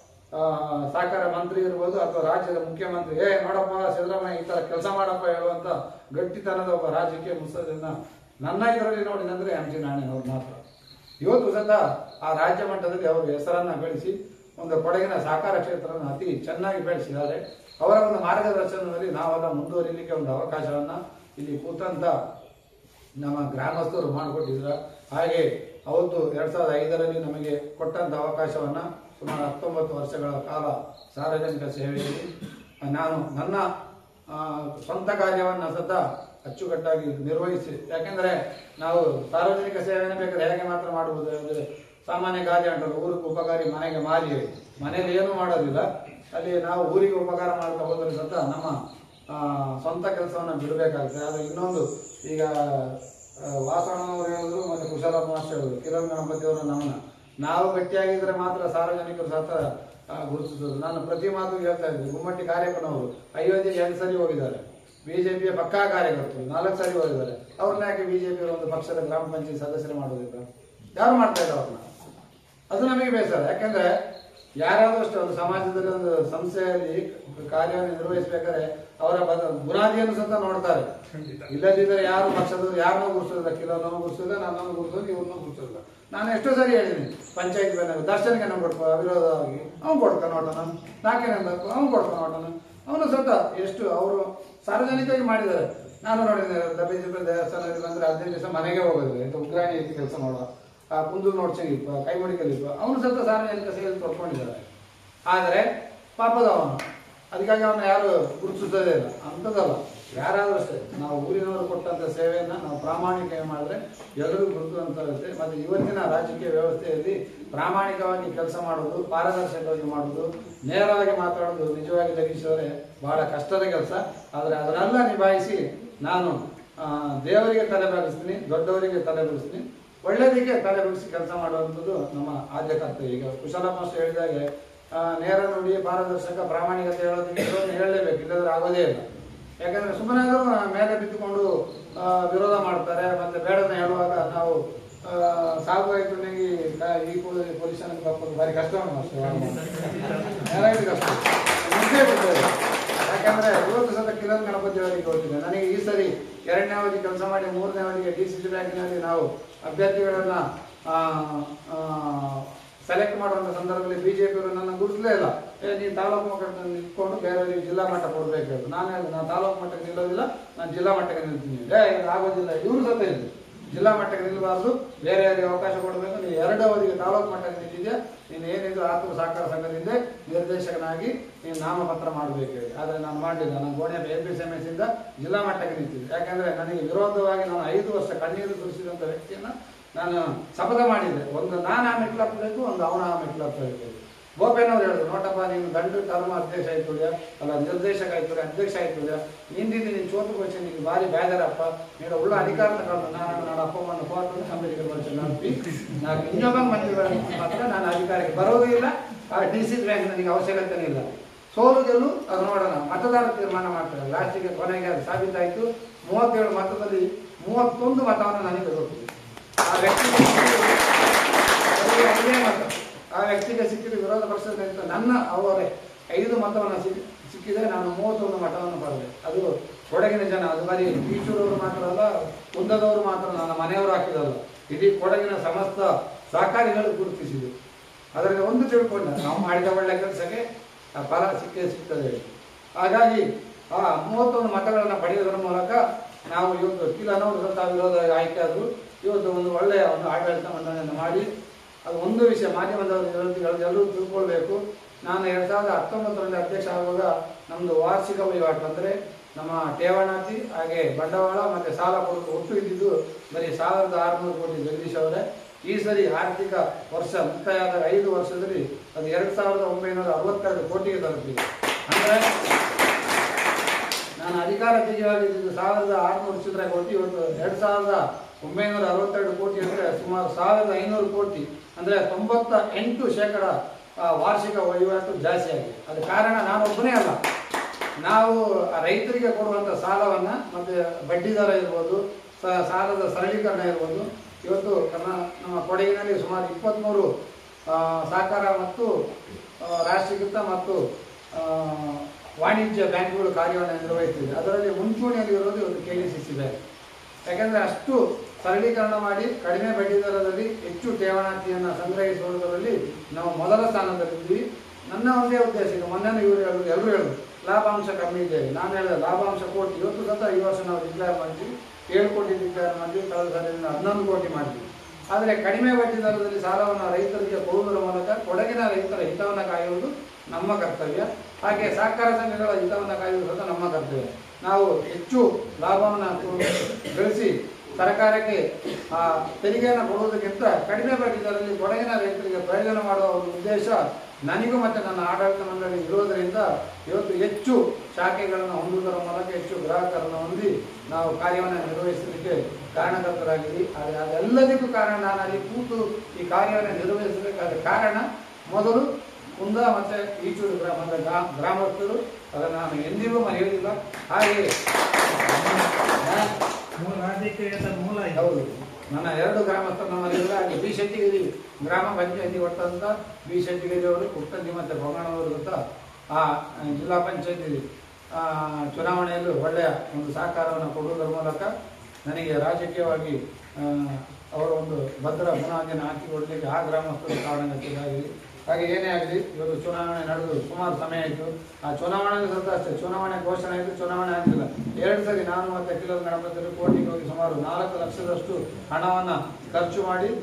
ಸಹಕಾರ ಮಂತ್ರಿ ಇರ್ಬೋದು ಅಥವಾ ರಾಜ್ಯದ ಮುಖ್ಯಮಂತ್ರಿ ಏ ನೋಡಪ್ಪ ಸಿದ್ದರಾಮಯ್ಯ ಈ ತರ ಕೆಲಸ ಮಾಡಪ್ಪ ಹೇಳುವಂತ ಗಟ್ಟಿತನದ ಒಬ್ಬ ರಾಜಕೀಯ ಮುತ್ಸದ್ದಿನ ನನ್ನ ಇದರಲ್ಲಿ ನೋಡಿದಂದ್ರೆ ಎಂ ಸಿ ನಾರಾಯಣವರು ಮಾತ್ರ. ಇವತ್ತು ಸತ ಆ ರಾಜ್ಯ ಮಟ್ಟದಲ್ಲಿ ಅವರು ಹೆಸರನ್ನ ಬೆಳೆಸಿ ಒಂದು ಕೊಡಗಿನ ಸಹಕಾರ ಕ್ಷೇತ್ರವನ್ನು ಅತಿ ಚೆನ್ನಾಗಿ ಬೆಳೆಸಿದ್ದಾರೆ. ಅವರ ಒಂದು ಮಾರ್ಗದರ್ಶನದಲ್ಲಿ ನಾವೆಲ್ಲ ಮುಂದುವರಿಲಿಕ್ಕೆ ಒಂದು ಅವಕಾಶವನ್ನ ಇಲ್ಲಿ ಕೂತಂತ ನಮ್ಮ ಗ್ರಾಮಸ್ಥರು ಮಾಡಿಕೊಟ್ಟಿದ್ರ. ಹಾಗೆ ಅವತ್ತು ಎರಡ್ ಸಾವಿರದ ಐದರಲ್ಲಿ ನಮಗೆ ಕೊಟ್ಟಂತ ಅವಕಾಶವನ್ನ ಸುಮಾರು ಹತ್ತೊಂಬತ್ತು ವರ್ಷಗಳ ಕಾಲ ಸಾರ್ವಜನಿಕ ಸೇವೆಯಲ್ಲಿ ನಾನು ನನ್ನ ಸ್ವಂತ ಕಾರ್ಯವನ್ನು ಸತ ಅಚ್ಚುಕಟ್ಟಾಗಿ ನಿರ್ವಹಿಸಿ. ಯಾಕೆಂದ್ರೆ ನಾವು ಸಾರ್ವಜನಿಕ ಸೇವೆಯನ್ನು ಬೇಕಾದ್ರೆ ಹೇಗೆ ಮಾತ್ರ ಮಾಡಬಹುದು ಅಂದರೆ ಸಾಮಾನ್ಯ ಕಾರ್ಯ ಉಂಟಲ್ಲ, ಊರಿಗೆ ಉಪಕಾರಿ ಮನೆಗೆ ಮಾರಿ, ಮನೇಲಿ ಏನು ಮಾಡೋದಿಲ್ಲ. ಅಲ್ಲಿ ನಾವು ಊರಿಗೆ ಉಪಕಾರ ಮಾಡ್ತಾ ಹೋದ್ರೆ ಸತ ನಮ್ಮ ಸ್ವಂತ ಕೆಲಸವನ್ನು ಬಿಡಬೇಕಾಗ್ತದೆ. ಅದು ಇನ್ನೊಂದು ಈಗ ವಾಸವಣ್ಣವರು ಹೇಳಿದ್ರು ಮತ್ತೆ ಕುಶಲಪ್ಪ ಮಾಸ್ಟರ್ ಹೇಳಿದ್ರು, ಕಿರಣ್ ಗಣಪತಿ ಅವರು ನಮ್ಮನ್ನ ನಾವು ಗಟ್ಟಿಯಾಗಿದ್ರೆ ಮಾತ್ರ ಸಾರ್ವಜನಿಕರು ಸತ ಗುರುತಿಸೋದು. ನಾನು ಪ್ರತಿ ಮಾತು ಹೇಳ್ತಾ ಇದ್ದೆ. ಗುಮ್ಮಟ್ಟಿ ಕಾರ್ಯಕ್ರಮವರು ಅಯೋಧ್ಯೆಗೆ ಎರಡು ಸರಿ ಹೋಗಿದ್ದಾರೆ, ಬಿಜೆಪಿಯ ಪಕ್ಕಾ ಕಾರ್ಯಕರ್ತರು ನಾಲ್ಕು ಸಾರಿ ಹೋಗಿದ್ದಾರೆ. ಅವ್ರನ್ನ ಯಾಕೆ ಬಿಜೆಪಿ ಒಂದು ಪಕ್ಷದ ಗ್ರಾಮ ಪಂಚಾಯತ್ ಸದಸ್ಯರು ಮಾಡೋದಿಲ್ಲ? ಯಾರು ಮಾಡ್ತಾ ಇದ್ದಾರೆ ಅವ್ರನ್ನ? ಅದು ನಮಗೆ ಬೇಸರ. ಯಾಕಂದ್ರೆ ಯಾರಾದ್ರೂ ಅಷ್ಟೇ ಒಂದು ಸಮಾಜದಲ್ಲಿ ಒಂದು ಸಂಸ್ಥೆಯಲ್ಲಿ ಕಾರ್ಯವನ್ನು ನಿರ್ವಹಿಸಬೇಕಾದ್ರೆ ಅವರ ಬುನಾದಿಯನ್ನು ಸಹ ನೋಡ್ತಾರೆ. ಇಲ್ಲದಿದ್ದರೆ ಯಾರು ಪಕ್ಷದವರು ಯಾರನ್ನೂ ಗುರುಸೋದಿಲ್ಲ, ಕೆಲವನ್ನೂ ಗುರುಸೋದಿಲ್ಲ, ನನ್ನನ್ನು ಗುರುಸೋದು, ಇವ್ರನ್ನೂ ಗುರುಸೋದಿಲ್ಲ. ನಾನು ಎಷ್ಟೋ ಸರಿ ಹೇಳಿದ್ದೀನಿ, ಪಂಚಾಯತ್ ಬಂದಾಗ ದರ್ಶನಕ್ಕೆ ನಾವು ಕೊಡ್ಕೋ ಅವಿರೋಧವಾಗಿ ಅವ್ನು ಕೊಡ್ಕೊಂಡು ನೋಡೋಣ, ನಾಲ್ಕೇ ನಂಬರ್ಕು ಅವ್ನು ಕೊಡ್ಕೊಂಡು ನೋಡೋಣ. ಅವನು ಸತ ಎಷ್ಟು ಅವರು ಸಾರ್ವಜನಿಕವಾಗಿ ಮಾಡಿದ್ದಾರೆ. ನಾನು ನೋಡಿದ್ದೇನೆ, ದಬ್ಬೆ ದೇವಸ್ಥಾನದಲ್ಲಿ ಬಂದ್ರೆ ಹದಿನೈದು ದಿವಸ ಮನೆಗೆ ಹೋಗೋದಿಲ್ಲ, ಇಂಥ ಉಗ್ರಾಣಿ ಐತಿ ಕೆಲಸ ಮಾಡುವ, ಆ ಕುಂದು ನೋಡ್ಸಂಗಿಪ್ಪ, ಕೈ ಮುಡಿಕಲಿಪ್ಪ, ಅವನು ಸತ ಸಾರ್ವಜನಿಕ ಸೇವೆ ತೊಡ್ಕೊಂಡಿದ್ದಾರೆ. ಆದರೆ ಪಾಪದವನು, ಅದಕ್ಕಾಗಿ ಅವನ್ನ ಯಾರು ಗುರುತಿಸೋದೇ ಇಲ್ಲ. ಅಂಥದ್ದಲ್ಲ, ಯಾರಾದರೂ ಅಷ್ಟೇ ನಾವು ಊರಿನವರು ಕೊಟ್ಟಂಥ ಸೇವೆಯನ್ನು ನಾವು ಪ್ರಾಮಾಣಿಕ ಮಾಡಿದ್ರೆ ಎಲ್ಲರೂ ಗುರುತುವಂತಾಗುತ್ತೆ. ಮತ್ತು ಇವತ್ತಿನ ರಾಜಕೀಯ ವ್ಯವಸ್ಥೆಯಲ್ಲಿ ಪ್ರಾಮಾಣಿಕವಾಗಿ ಕೆಲಸ ಮಾಡೋದು, ಪಾರದರ್ಶಕವಾಗಿ ಮಾಡೋದು, ನೇರವಾಗಿ ಮಾತಾಡೋದು ನಿಜವಾಗಿ ಜಗಿಸಿದರೆ ಬಹಳ ಕಷ್ಟದ ಕೆಲಸ. ಆದರೆ ಅದನ್ನೆಲ್ಲ ನಿಭಾಯಿಸಿ ನಾನು ದೇವರಿಗೆ ತಲೆ ಬಾಗಿಸ್ತೀನಿ, ದೊಡ್ಡವರಿಗೆ ತಲೆ ಬಡಿಸ್ತೀನಿ, ಒಳ್ಳೆಯದಕ್ಕೆ ತಲೆ ಬಡಿಸಿ ಕೆಲಸ ಮಾಡುವಂಥದ್ದು ನಮ್ಮ ಆದ್ಯ ಕರ್ತವ್ಯ. ಈಗ ಕುಶಲ ಮಾಸ್ಟರ್ ಹೇಳಿದಾಗೆ ನೇರ ನುಡಿ, ಪಾರದರ್ಶಕ, ಪ್ರಾಮಾಣಿಕತೆ ಹೇಳೋದಕ್ಕೆ ಹೇಳಲೇಬೇಕು, ಇಲ್ಲದ್ರೆ ಆಗೋದೇ ಇಲ್ಲ. ಯಾಕಂದರೆ ಸುಮ್ಮನೆ ಮೇಲೆ ಬಿದ್ದುಕೊಂಡು ವಿರೋಧ ಮಾಡ್ತಾರೆ. ಮತ್ತು ಬೇಡನ ಹೇಳುವಾಗ ನಾವು ಸಾಗು ಆಯ್ತು ನನಗೆ ಈ ಪೊಸಿಷನ್ಗೆ ಬರ್ಬೋದು ಭಾರಿ ಕಷ್ಟ ಅಷ್ಟೇ ಕಷ್ಟ ಮುಂದೆ ಬಿಡ್ತಾರೆ. ಯಾಕಂದರೆ ಇವತ್ತು ಸತ ಕಿರಣ್ ಗಣಪತಿ ಅವರಿಗೆ ಹೋಗ್ತಿದೆ. ನನಗೆ ಈ ಸರಿ ಎರಡನೇ ಅವಧಿ ಕೆಲಸ ಮಾಡಿ ಮೂರನೇ ಅವಧಿಗೆ ಡಿ ಸಿ ಸಿ ಬ್ಯಾಂಕಿನಲ್ಲಿ ನಾವು ಅಭ್ಯರ್ಥಿಗಳನ್ನು ಸೆಲೆಕ್ಟ್ ಮಾಡುವಂಥ ಸಂದರ್ಭದಲ್ಲಿ ಬಿ ಜೆ ಪಿಯವರು ನನ್ನ ಗುರುತಿಲೇ ಇಲ್ಲ. ನೀವು ತಾಲೂಕು ಮಟ್ಟದಲ್ಲಿ ನಿಂತ್ಕೊಂಡು ಬೇರೆಯವರಿಗೆ ಜಿಲ್ಲಾ ಮಟ್ಟ ಕೊಡಬೇಕು. ನಾನು ಹೇಳಿದೆ ನಾನು ತಾಲೂಕು ಮಟ್ಟಕ್ಕೆ ನಿಲ್ಲೋದಿಲ್ಲ, ನಾನು ಜಿಲ್ಲಾ ಮಟ್ಟಕ್ಕೆ ನಿಲ್ತೀನಿ. ಏ ಇದು ಆಗೋದಿಲ್ಲ, ಇವರು ಸತ ಇಲ್ಲ, ಜಿಲ್ಲಾ ಮಟ್ಟಕ್ಕೆ ನಿಲ್ಲಬಾರ್ದು, ಬೇರೆಯವರಿಗೆ ಅವಕಾಶ ಕೊಡಬೇಕು. ನೀವು ಎರಡು ಅವಧಿಗೆ ತಾಲೂಕು ಮಟ್ಟಕ್ಕೆ ನಿಂತಿದ್ದೆ, ನೀನು ಏನಿದ್ರು ಆತ್ಮ ಸಹಕಾರ ಸಂಘದಿಂದ ನಿರ್ದೇಶಕನಾಗಿ ನೀನು ನಾಮಪತ್ರ ಮಾಡಬೇಕು. ಆದರೆ ನಾನು ಮಾಡಲಿಲ್ಲ. ನಾನು ಗೋಣೆ M P C M S ಇಂದ ಜಿಲ್ಲಾ ಮಟ್ಟಕ್ಕೆ ನಿಂತಿದ್ದೆ. ಯಾಕಂದರೆ ನನಗೆ ವಿರೋಧವಾಗಿ ನಾನು ಐದು ವರ್ಷ ಕಣ್ಣೀರು ಸುರಿಸಿದಂಥ ವ್ಯಕ್ತಿಯನ್ನು ನಾನು ಶಪಥ ಮಾಡಿದ್ದೆ. ಒಂದು ನಾನು ಆ ಮೆಟ್ಲಪ್ಪಬೇಕು, ಒಂದು ಅವನ ಆ ಮೆಟ್ಲಪ್ಪಬೇಕು. ಗೋಪೇನವ್ರು ಹೇಳಿದ್ರು, ನೋಟಪ್ಪ ನೀನು ಗಂಡು ಟರ್ಮ್ ಅಧ್ಯಕ್ಷ ಆಯ್ತುಳ್ಯ, ಅಲ್ಲ ನಿರ್ದೇಶಕ ಆಯ್ತುಳ್ಯ, ಅಧ್ಯಕ್ಷ ಆಯ್ತುಳ್ಯ, ನಿಂದಿದ್ದು ನೀನು ಚೋತು ಕೊಚ್ಚಿ ನಿನಗೆ ಭಾರಿ ಬೇಜಾರಪ್ಪ, ನೀನು ಉಳ್ಳ ಅಧಿಕಾರ ತಗೊಂಡು ನಾನು ನಾಡು ಅಪ್ಪಮ್ಮನ್ನು ಕೋರ್ಟನ್ನು ಸಂಬಂಧಿಕರ ವರ್ಷ ನಂಬಿ ನಾನು ಇನ್ನೊಬ್ಬ ಮಂತ್ರಿಗಳನ್ನು ಮಾತ್ರ ನಾನು ಅಧಿಕಾರಕ್ಕೆ ಬರೋದು ಇಲ್ಲ. ಆ ಡಿ ಸಿ ಬ್ಯಾಂಕ್ ನನಗೆ ಅವಶ್ಯಕತೆನೇ ಇಲ್ಲ. ಸೋಲು ಗೆಲ್ಲು ಅದು ನೋಡೋಣ, ಮತದಾರ ತೀರ್ಮಾನ ಮಾಡ್ತಾರೆ. ಲಾಸ್ಟಿಗೆ ಕೊನೆಗೆ ಅದು ಸಾಬೀತಾಯಿತು. ಮೂವತ್ತೇಳು ಮತದಲ್ಲಿ ಮೂವತ್ತೊಂದು ಮತವನ್ನು ನನಗೆ ಕೊಟ್ಟಿದೆ. ಆ ವ್ಯಕ್ತಿಗೆ ಐದೇ ಮತ ಆ ವ್ಯಕ್ತಿಗೆ ಸಿಕ್ಕಿದ ವಿರೋಧ ಪಕ್ಷದಿಂದ ನನ್ನ ಅವರೇ ಐದು ಮತವನ್ನು ಸಿಕ್ಕಿ ಸಿಕ್ಕಿದರೆ ನಾನು ಮೂವತ್ತೊಂದು ಮತವನ್ನು ಪಡೆದೆ. ಅದು ಕೊಡಗಿನ ಜನ, ಅದು ಬರೀ ಈಚೂರವರು ಮಾತ್ರ ಅಲ್ಲ, ಕುಂದದವರು ಮಾತ್ರ ನನ್ನ ಮನೆಯವರು ಹಾಕಿದಲ್ಲ, ಇಡೀ ಕೊಡಗಿನ ಸಮಸ್ತ ಸಹಕಾರಿಗಳು ಗುರುತಿಸಿದರು. ಅದರಲ್ಲಿ ಒಂದು ತಿಳ್ಕೊಂಡೆ, ನಾವು ಮಾಡಿದ ಒಳ್ಳೆ ಕೆಲಸಕ್ಕೆ ಫಲ ಸಿಕ್ಕೇ ಸಿಗ್ತದೆ. ಹಾಗಾಗಿ ಆ ಮೂವತ್ತೊಂದು ಮತಗಳನ್ನು ಪಡೆಯೋದರ ಮೂಲಕ ನಾವು ಇವತ್ತು ಕಿಲನವರು ಸತ ವಿರೋಧ ಆಯ್ಕೆ ಆದರೂ ಇವತ್ತು ಒಂದು ಒಳ್ಳೆಯ ಒಂದು ಆಡಳಿತ ಮಂಡಳಿಯನ್ನು ಮಾಡಿ, ಅದು ಒಂದು ವಿಷಯ ಮಾಧ್ಯಮದವರು ಎಲ್ಲರೂ ತಿಳ್ಕೊಳ್ಬೇಕು. ನಾನು ಎರಡು ಸಾವಿರದ ಹತ್ತೊಂಬತ್ತರಲ್ಲಿ ಅಧ್ಯಕ್ಷ ಆಗುವಾಗ ನಮ್ಮದು ವಾರ್ಷಿಕ ವಹಿವಾಟು ಅಂದರೆ ನಮ್ಮ ಠೇವಣಾತಿ ಹಾಗೆ ಬಂಡವಾಳ ಮತ್ತು ಸಾಲ ಕೊಡೋದು ಒಟ್ಟು ಇದ್ದಿದ್ದು ಬರೀ ಸಾವಿರದ ಆರುನೂರು ಕೋಟಿ ಜಗದೀಶ್ ಅವರೇ. ಈ ಸರಿ ಆರ್ಥಿಕ ವರ್ಷ ಮುಕ್ತಾಯದ ಐದು ವರ್ಷದಲ್ಲಿ ಅದು ಎರಡು ಸಾವಿರದ ಒಂಬೈನೂರ ಅರವತ್ತೆರಡು ಕೋಟಿಗೆ ತಲುಪಿದೆ. ಅಂದರೆ ನಾನು ಅಧಿಕಾರ ತೆಗೆಯುವಾಗಿದ್ದು ಸಾವಿರದ ಆರುನೂರು ಚಿಲ್ಲರೆ ಕೋಟಿ, ಇವತ್ತು ಎರಡು ಸಾವಿರದ ಒಂಬೈನೂರ ಅರವತ್ತೆರಡು ಕೋಟಿ ಅಂದರೆ ಸುಮಾರು ಸಾವಿರದ ಐನೂರು ಕೋಟಿ ಅಂದರೆ ತೊಂಬತ್ತ ಎಂಟು ಶೇಕಡ ವಾರ್ಷಿಕ ವಹಿವಾಟು ಜಾಸ್ತಿ ಆಗಿದೆ. ಅದು ಕಾರಣ ನಾನು ಒಬ್ಬನೇ ಅಲ್ಲ, ನಾವು ರೈತರಿಗೆ ಕೊಡುವಂಥ ಸಾಲವನ್ನು ಮತ್ತು ಬಡ್ಡಿ ದರ ಇರ್ಬೋದು, ಸಾಲದ ಸರಳೀಕರಣ ಇರ್ಬೋದು. ಇವತ್ತು ಕರ್ನಾ ನಮ್ಮ ಕೊಡಗಿನಲ್ಲಿ ಸುಮಾರು ಇಪ್ಪತ್ತ್ಮೂರು ಸಹಕಾರ ಮತ್ತು ರಾಷ್ಟ್ರೀಕೃತ ಮತ್ತು ವಾಣಿಜ್ಯ ಬ್ಯಾಂಕ್ಗಳು ಕಾರ್ಯವನ್ನು ನಿರ್ವಹಿಸ್ತಿದೆ. ಅದರಲ್ಲಿ ಮುಂಚೂಣಿಯಲ್ಲಿ ಇರೋದು ಇವತ್ತು K D C C bank. ಯಾಕೆಂದರೆ ಅಷ್ಟು ಸರಳೀಕರಣ ಮಾಡಿ ಕಡಿಮೆ ಬಡ್ಡಿ ದರದಲ್ಲಿ ಹೆಚ್ಚು ಠೇವಣಾತಿಯನ್ನು ಸಂಗ್ರಹಿಸುವುದರಲ್ಲಿ ನಾವು ಮೊದಲ ಸ್ಥಾನದಲ್ಲಿದ್ದೀವಿ. ನನ್ನ ಒಂದೇ ಉದ್ದೇಶ, ಈಗ ಮೊನ್ನೆ ಇವರು ಹೇಳೋದು ಎಲ್ಲರೂ ಹೇಳೋದು ಲಾಭಾಂಶ ಕಮ್ಮಿ ಇದೆ. ನಾನು ಹೇಳಿದೆ ಲಾಭಾಂಶ ಕೋಟಿ ಇವತ್ತು ಸತ ಈ ವರ್ಷ ನಾವು ಡಿಕ್ಲೇರ್ ಮಾಡಿದ್ವಿ, ಏಳು ಕೋಟಿ ಡಿಕ್ಲೇರ್ ಮಾಡಿದ್ವಿ, ಕಳೆದ ಸಾಲಿನಿಂದ ಹನ್ನೊಂದು ಕೋಟಿ ಮಾಡಿದ್ವಿ. ಆದರೆ ಕಡಿಮೆ ಬಡ್ಡಿ ದರದಲ್ಲಿ ಸಾಲವನ್ನು ರೈತರಿಗೆ ಕೊಡುವುದರ ಮೂಲಕ ಕೊಡಗಿನ ರೈತರ ಹಿತವನ್ನು ಕಾಯುವುದು ನಮ್ಮ ಕರ್ತವ್ಯ. ಹಾಗೆ ಸಹಕಾರ ಸಂಘಗಳ ಹಿತವನ್ನು ಕಾಯುವುದು ಸಹ ನಮ್ಮ ಕರ್ತವ್ಯ. ನಾವು ಹೆಚ್ಚು ಲಾಭವನ್ನು ಗಳಿಸಿ ಸರ್ಕಾರಕ್ಕೆ ತೆರಿಗೆಯನ್ನು ಕೊಡುವುದಕ್ಕಿಂತ ಕಡಿಮೆ ಬಡ್ಡಿ ದರದಲ್ಲಿ ಕೊಡಗಿನ ರೈತರಿಗೆ ಪ್ರಯೋಜನ ಮಾಡುವ ಒಂದು ಉದ್ದೇಶ ನನಗೂ ಮತ್ತು ನನ್ನ ಆಡಳಿತ ಮಂಡಳಿ ಇರುವುದರಿಂದ ಇವತ್ತು ಹೆಚ್ಚು ಶಾಖೆಗಳನ್ನು ಹೊಂದುವುದರ ಮೂಲಕ ಹೆಚ್ಚು ಗ್ರಾಹಕರನ್ನು ಹೊಂದಿ ನಾವು ಕಾರ್ಯವನ್ನು ನಿರ್ವಹಿಸಲಿಕ್ಕೆ ಕಾರಣಕರ್ತರಾಗಿದ್ದೀವಿ. ಆದರೆ ಅದೆಲ್ಲದಕ್ಕೂ ಕಾರಣ ನಾನು ಅಲ್ಲಿ ಕೂತು ಈ ಕಾರ್ಯವನ್ನು ನಿರ್ವಹಿಸಬೇಕಾದ ಕಾರಣ ಮೊದಲು ಕುಂದ ಮತ್ತು ಈಚೂರು ಗ್ರಾಮದ ಗ್ರಾಮಸ್ಥರು, ಅದನ್ನು ನಾನು ಎಂದಿಗೂ ಮರೆಯುವುದಿಲ್ಲ. ಹಾಗೆ ಹೌದು, ನನ್ನ ಎರಡು ಗ್ರಾಮಸ್ಥರು ನಮ್ಮಲ್ಲಿಲ್ಲ. ಹಾಗೆ ಬಿ ಶೆಟ್ಟಿಗಿರಿ ಗ್ರಾಮ ಪಂಚಾಯತಿ ಒಟ್ಟಂತ ಬಿ ಶೆಟ್ಟಿಗಿರಿಯವರು, ಕುಟ್ಟಂದಿ ಮತ್ತು ಬೊಮ್ಮಣ್ಣವರು ಸಹ ಆ ಜಿಲ್ಲಾ ಪಂಚಾಯತಿ ಚುನಾವಣೆಯಲ್ಲೂ ಒಳ್ಳೆಯ ಒಂದು ಸಹಕಾರವನ್ನು ಕೊಡುವುದರ ಮೂಲಕ ನನಗೆ ರಾಜಕೀಯವಾಗಿ ಅವರ ಒಂದು ಭದ್ರ ಬುನಾದಿಯನ್ನು ಹಾಕಿಕೊಡಲಿಕ್ಕೆ ಆ ಗ್ರಾಮಸ್ಥರು ಕಾರಣಗತಿಯಾಗಿದೆ. ಹಾಗೆ ಏನೇ ಆಗಲಿ, ಇವತ್ತು ಚುನಾವಣೆ ನಡೆದು ಸುಮಾರು ಸಮಯ ಆಯಿತು. ಆ ಚುನಾವಣೆಗೂ ಸಹ ಅಷ್ಟೇ, ಚುನಾವಣೆ ಘೋಷಣೆ ಆಯಿತು, ಚುನಾವಣೆ ಆಗಲಿಲ್ಲ. ಎರಡು ಸರಿ ನಾನು ಮತ್ತು ಕಿಲರ್ ಗಣಪತಿ ಕೋಟಿಗೆ ಹೋಗಿ ಸುಮಾರು ನಾಲ್ಕು ಲಕ್ಷದಷ್ಟು ಹಣವನ್ನು ಖರ್ಚು ಮಾಡಿ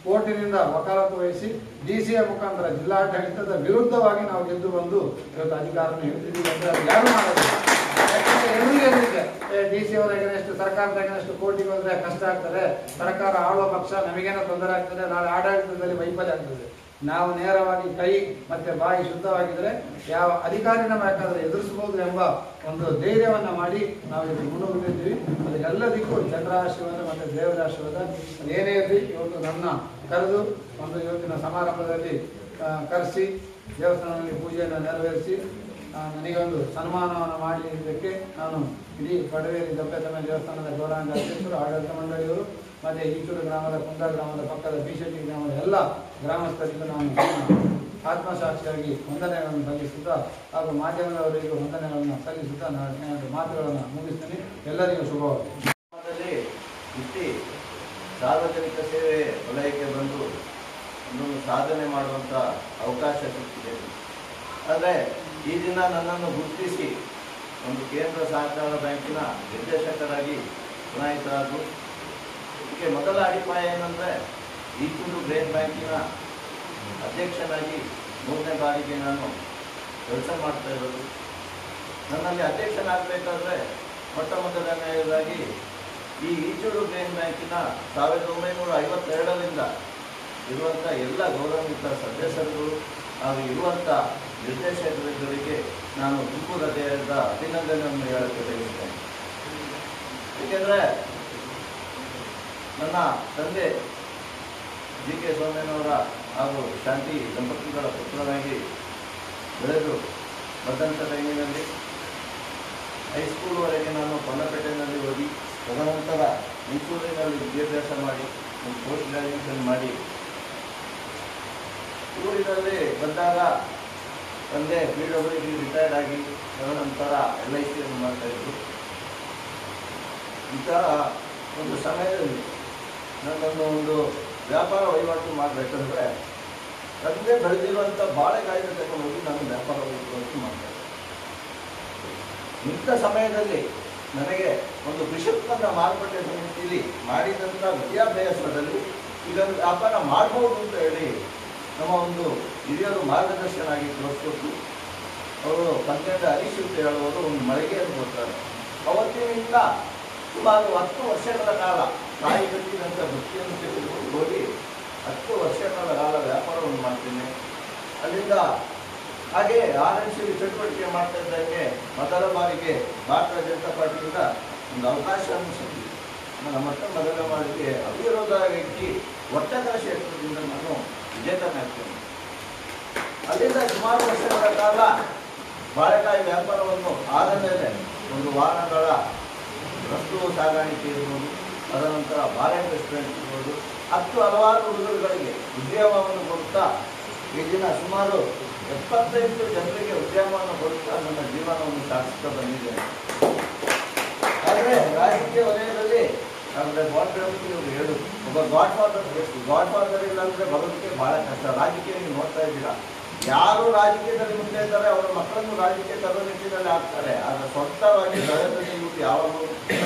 ಕೋರ್ಟಿನಿಂದ ವಕಾಲತ್ತು ವಹಿಸಿ ಡಿ ಸಿ ಎ ಮುಖಾಂತರ ಜಿಲ್ಲಾಡಳಿತದ ವಿರುದ್ಧವಾಗಿ ನಾವು ಗೆದ್ದು ಬಂದು ಇವತ್ತು ಅಧಿಕಾರವನ್ನು ಹಿಡಿದಿದ್ದೀವಿ ಅಂದರೆ ಅದು ಯಾರು ಮಾಡೋದಿಲ್ಲ. ಯಾಕಂದ್ರೆ ಎದುರಿಗೆ ಎದುರಿಗೆ ಡಿ ಸಿ ಅವರ ಎಗನೆಸ್ಟ್ ಸರ್ಕಾರದ ಎಗನೆಸ್ಟ್ ಕೋರ್ಟಿಗೆ ಹೋದ್ರೆ ಕಷ್ಟ ಆಗ್ತದೆ, ಸರ್ಕಾರ ಆಳುವ ಪಕ್ಷ ನಮಗೇನೋ ತೊಂದರೆ ಆಗ್ತದೆ, ನಾಳೆ ಆಡಳಿತದಲ್ಲಿ ವೈಫಲ್ಯ ಆಗ್ತದೆ. ನಾವು ನೇರವಾಗಿ ಕೈ ಮತ್ತೆ ಬಾಯಿ ಶುದ್ಧವಾಗಿದ್ರೆ ಯಾವ ಅಧಿಕಾರಿನ ಬೇಕಾದ್ರೆ ಎದುರಿಸಬಹುದು ಎಂಬ ಒಂದು ಧೈರ್ಯವನ್ನ ಮಾಡಿ ನಾವು ಇದು ಮುನ್ನುಗ್ಗಿದ್ದೀವಿ. ಅದಕ್ಕೆಲ್ಲದಕ್ಕೂ ಜನರ ಆಶೀರ್ವಾದ ಮತ್ತೆ ದೇವರ ಆಶೀರ್ವಾದ ಏನೇ ಇರಲಿ ಇವತ್ತು ನನ್ನ ಕರೆದು ಒಂದು ಇವತ್ತಿನ ಸಮಾರಂಭದಲ್ಲಿ ಕರೆಸಿ ದೇವಸ್ಥಾನದಲ್ಲಿ ಪೂಜೆಯನ್ನು ನೆರವೇರಿಸಿ ನನಗೊಂದು ಸನ್ಮಾನವನ್ನು ಮಾಡಿದ್ದಕ್ಕೆ ನಾನು ಇಡೀ ಪಡವೇರಿ ದಪ್ಪೆತಮ್ಮ ದೇವಸ್ಥಾನದ ಗೌರವಾಂಗ ಅಧ್ಯಕ್ಷರು, ಆಡಳಿತ ಮಂಡಳಿಯವರು ಮತ್ತು ಈಚೂರು ಗ್ರಾಮದ ಕುಂದ ಗ್ರಾಮದ ಪಕ್ಕದ ಬಿಶೆಟ್ಟಿ ಗ್ರಾಮದ ಎಲ್ಲ ಗ್ರಾಮಸ್ಥರಿಗೂ ನಾನು ಆತ್ಮಸಾಕ್ಷಿಯಾಗಿ ವಂದನೆಗಳನ್ನು ಸಲ್ಲಿಸುತ್ತಾ ಹಾಗೂ ಮಾಧ್ಯಮದವರಿಗೂ ವಂದನೆಗಳನ್ನು ಸಲ್ಲಿಸುತ್ತಾ ನಾನು ಮಾತುಗಳನ್ನು ಮುಗಿಸ್ತೀನಿ. ಎಲ್ಲರಿಗೂ ಶುಭವಾಗಲಿ.
ಇಟ್ಟು ಸಾರ್ವಜನಿಕ ಸೇವೆ ವಲಯಕ್ಕೆ ಬಂದು ಒಂದು ಸಾಧನೆ ಮಾಡುವಂಥ ಅವಕಾಶ ಸಿಕ್ಕಿದೆ. ಆದರೆ ಈ ದಿನ ನನ್ನನ್ನು ಗುರುತಿಸಿ ಒಂದು ಕೇಂದ್ರ ಸಹಕಾರ ಬ್ಯಾಂಕಿನ ನಿರ್ದೇಶಕರಾಗಿ ಚುನಾಯಿತರಾದರು. ಇದಕ್ಕೆ ಮೊದಲ ಅಡಿಪಾಯ ಏನಂದರೆ ಈಚೂರು ಗ್ರೇನ್ ಬ್ಯಾಂಕಿನ ಅಧ್ಯಕ್ಷನಾಗಿ ಮೂರನೇ ಬಾರಿಗೆ ನಾನು ಕೆಲಸ ಮಾಡ್ತಾ ಇರೋದು. ನನ್ನಲ್ಲಿ ಅಧ್ಯಕ್ಷನಾಗಬೇಕಾದ್ರೆ ಮೊಟ್ಟ ಮೊದಲನೆಯದಾಗಿ ಈ ಈಚೂರು ಗ್ರೇನ್ ಬ್ಯಾಂಕಿನ ಸಾವಿರದ ಒಂಬೈನೂರ ಐವತ್ತೆರಡರಿಂದ ಇರುವಂಥ ಎಲ್ಲ ಗೌರವಾನ್ವಿತ ಸದಸ್ಯರುಗಳು ಹಾಗೂ ಇರುವಂಥ ನಿರ್ದೇಶಕರುಗಳಿಗೆ ನಾನು ತುಂಬು ಹೃದಯದ ಅಭಿನಂದನೆಯನ್ನು ಹೇಳಕ್ಕೆ ಬಯಸುತ್ತೇನೆ. ಏಕೆಂದರೆ ನನ್ನ ತಂದೆ ಜಿ ಕೆ ಸೋಮೇನವರ ಹಾಗೂ ಶಾಂತಿ ದಂಪತಿಗಳ ಪುತ್ರನಾಗಿ ಬೆಳೆದು ಬಂದಂಥ ಟೈಮಿನಲ್ಲಿ ಹೈಸ್ಕೂಲ್ವರೆಗೆ ನಾನು ಪೊನ್ನಪೇಟೆಯಲ್ಲಿ ಓದಿ ತದನಂತರ ಮೈಸೂರಿನಲ್ಲಿ ವಿದ್ಯಾಭ್ಯಾಸ ಮಾಡಿ ಒಂದು ಪೋಸ್ಟ್ ಗ್ರಾಜ್ಯುಯೇಷನ್ ಮಾಡಿ ಊರಿನಲ್ಲಿ ಬಂದಾಗ ತಂದೆ ಪಿ ಡಬ್ಲ್ಯೂ ಡಿ ರಿಟೈರ್ಡ್ ಆಗಿ ತದನಂತರ ಎಲ್ ಐ ಸಿಯನ್ನು ಮಾಡ್ತಾಯಿದ್ರು. ಇಂತಹ ಒಂದು ಸಮಯದಲ್ಲಿ ನನ್ನನ್ನು ಒಂದು ವ್ಯಾಪಾರ ವಹಿವಾಟು ಮಾಡಬೇಕಂದ್ರೆ ತಂದೆ ಬೆಳೆದಿರುವಂಥ ಬಾಳೆಕಾಯಿನ ತಗೊಂಡು ಹೋಗಿ ನಾನು ವ್ಯಾಪಾರ ವಹಿವಾಟು ಮಾಡ್ತಾಯಿದ್ದೆ. ಇಂಥ ಸಮಯದಲ್ಲಿ ನನಗೆ ಒಂದು ಕೃಷಿಕನ ಮಾರುಕಟ್ಟೆ ಸಮಿತಿಯಲ್ಲಿ ಮಾಡಿದಂಥ ವಿದ್ಯಾಭ್ಯಾಸದಲ್ಲಿ ಇದನ್ನು ವ್ಯಾಪಾರ ಮಾಡ್ಬೋದು ಅಂತ ಹೇಳಿ ನಮ್ಮ ಒಂದು ಹಿರಿಯರು ಮಾರ್ಗದರ್ಶನಾಗಿ ತೋರಿಸ್ಕೊಟ್ಟು ಅವರು ಪಂಚಾಯತ್ ಹರೀಶ್ ಅಂತ ಹೇಳುವುದು ಒಂದು ಮಳಿಗೆಯನ್ನು ಕೊಡ್ತಾರೆ. ಅವತ್ತಿನಿಂದ ಸುಮಾರು ಹತ್ತು ವರ್ಷಗಳ ಕಾಲ ತಾಯಿ ಕಟ್ಟಿದಂಥ ವೃತ್ತಿಯನ್ನು ತೆಗೆದುಕೊಂಡು ಹೋಗಿ ಹತ್ತು ವರ್ಷಗಳ ಕಾಲ ವ್ಯಾಪಾರವನ್ನು ಮಾಡ್ತೇನೆ. ಅಲ್ಲಿಂದ ಹಾಗೆ ಆರ್ ಎನ್ ಸಿ ಚಟುವಟಿಕೆ ಮಾಡ್ತಾ ಇದ್ದಂಗೆ ಮೊದಲ ಬಾರಿಗೆ ಭಾರತೀಯ ಜನತಾ ಪಾರ್ಟಿಯಿಂದ ಒಂದು ಅವಕಾಶವನ್ನು ಸಿಕ್ಕಿದೆ. ನನ್ನ ಮೊಟ್ಟ ಮೊದಲ ಬಾರಿಗೆ ಅವಿರೋಧ ವ್ಯಕ್ತಿ ಒಟ್ಟಕರ ಕ್ಷೇತ್ರದಿಂದ ನಾನು ವಿಜೇತನಾಗ್ತೇನೆ. ಅಲ್ಲಿಂದ ಸುಮಾರು ವರ್ಷಗಳ ಕಾಲ ಬಾಳೆಕಾಯಿ ವ್ಯಾಪಾರವನ್ನು ಆದ ಮೇಲೆ ಒಂದು ವಾಹನಗಳ ರಫ್ತು ಸಾಗಾಣಿಕೆ ಇರ್ಬೋದು, ತದನಂತರ ಬಾಳೆ ರೆಸ್ಟೋರೆಂಟ್ ಇರ್ಬೋದು, ಹತ್ತು ಹಲವಾರು ಹುಡುಗರುಗಳಿಗೆ ಉದ್ಯೋಗವನ್ನು ಕೊಡುತ್ತಾ ಈ ದಿನ ಸುಮಾರು ಎಪ್ಪತ್ತೈದು ಜನರಿಗೆ ಉದ್ಯಮವನ್ನು ಕೊಡುತ್ತಾ ನನ್ನ ಜೀವನವನ್ನು ಸಾಗಿಸ್ತಾ ಬಂದಿದ್ದೇನೆ. ಆದರೆ ರಾಜಕೀಯ ವಲಯದಲ್ಲಿ ಅಂದರೆ ಗಾಡ್ ಇವರು ಹೇಳು ಒಬ್ಬ ಗಾಡ್ ಫಾದರ್ ಬೇಕು. ಗಾಡ್ ಫಾದರ್ ಇಲ್ಲ ಅಂದರೆ ಬರೋದಕ್ಕೆ ಭಾಳ ಕಷ್ಟ. ರಾಜಕೀಯ ನೀವು ನೋಡ್ತಾ ಇದ್ದೀರಾ, ಯಾರು ರಾಜಕೀಯದಲ್ಲಿ ಮುಂದೆ ಇದ್ದಾರೆ ಅವರ ಮಕ್ಕಳನ್ನು ರಾಜಕೀಯ ತರೋ ನಿಟ್ಟಿನಲ್ಲಿ ಆಗ್ತಾರೆ. ಆದರೆ ಸ್ವಂತವಾಗಿ ದಳದಲ್ಲಿ ಇವರು ಯಾವಾಗಲೂ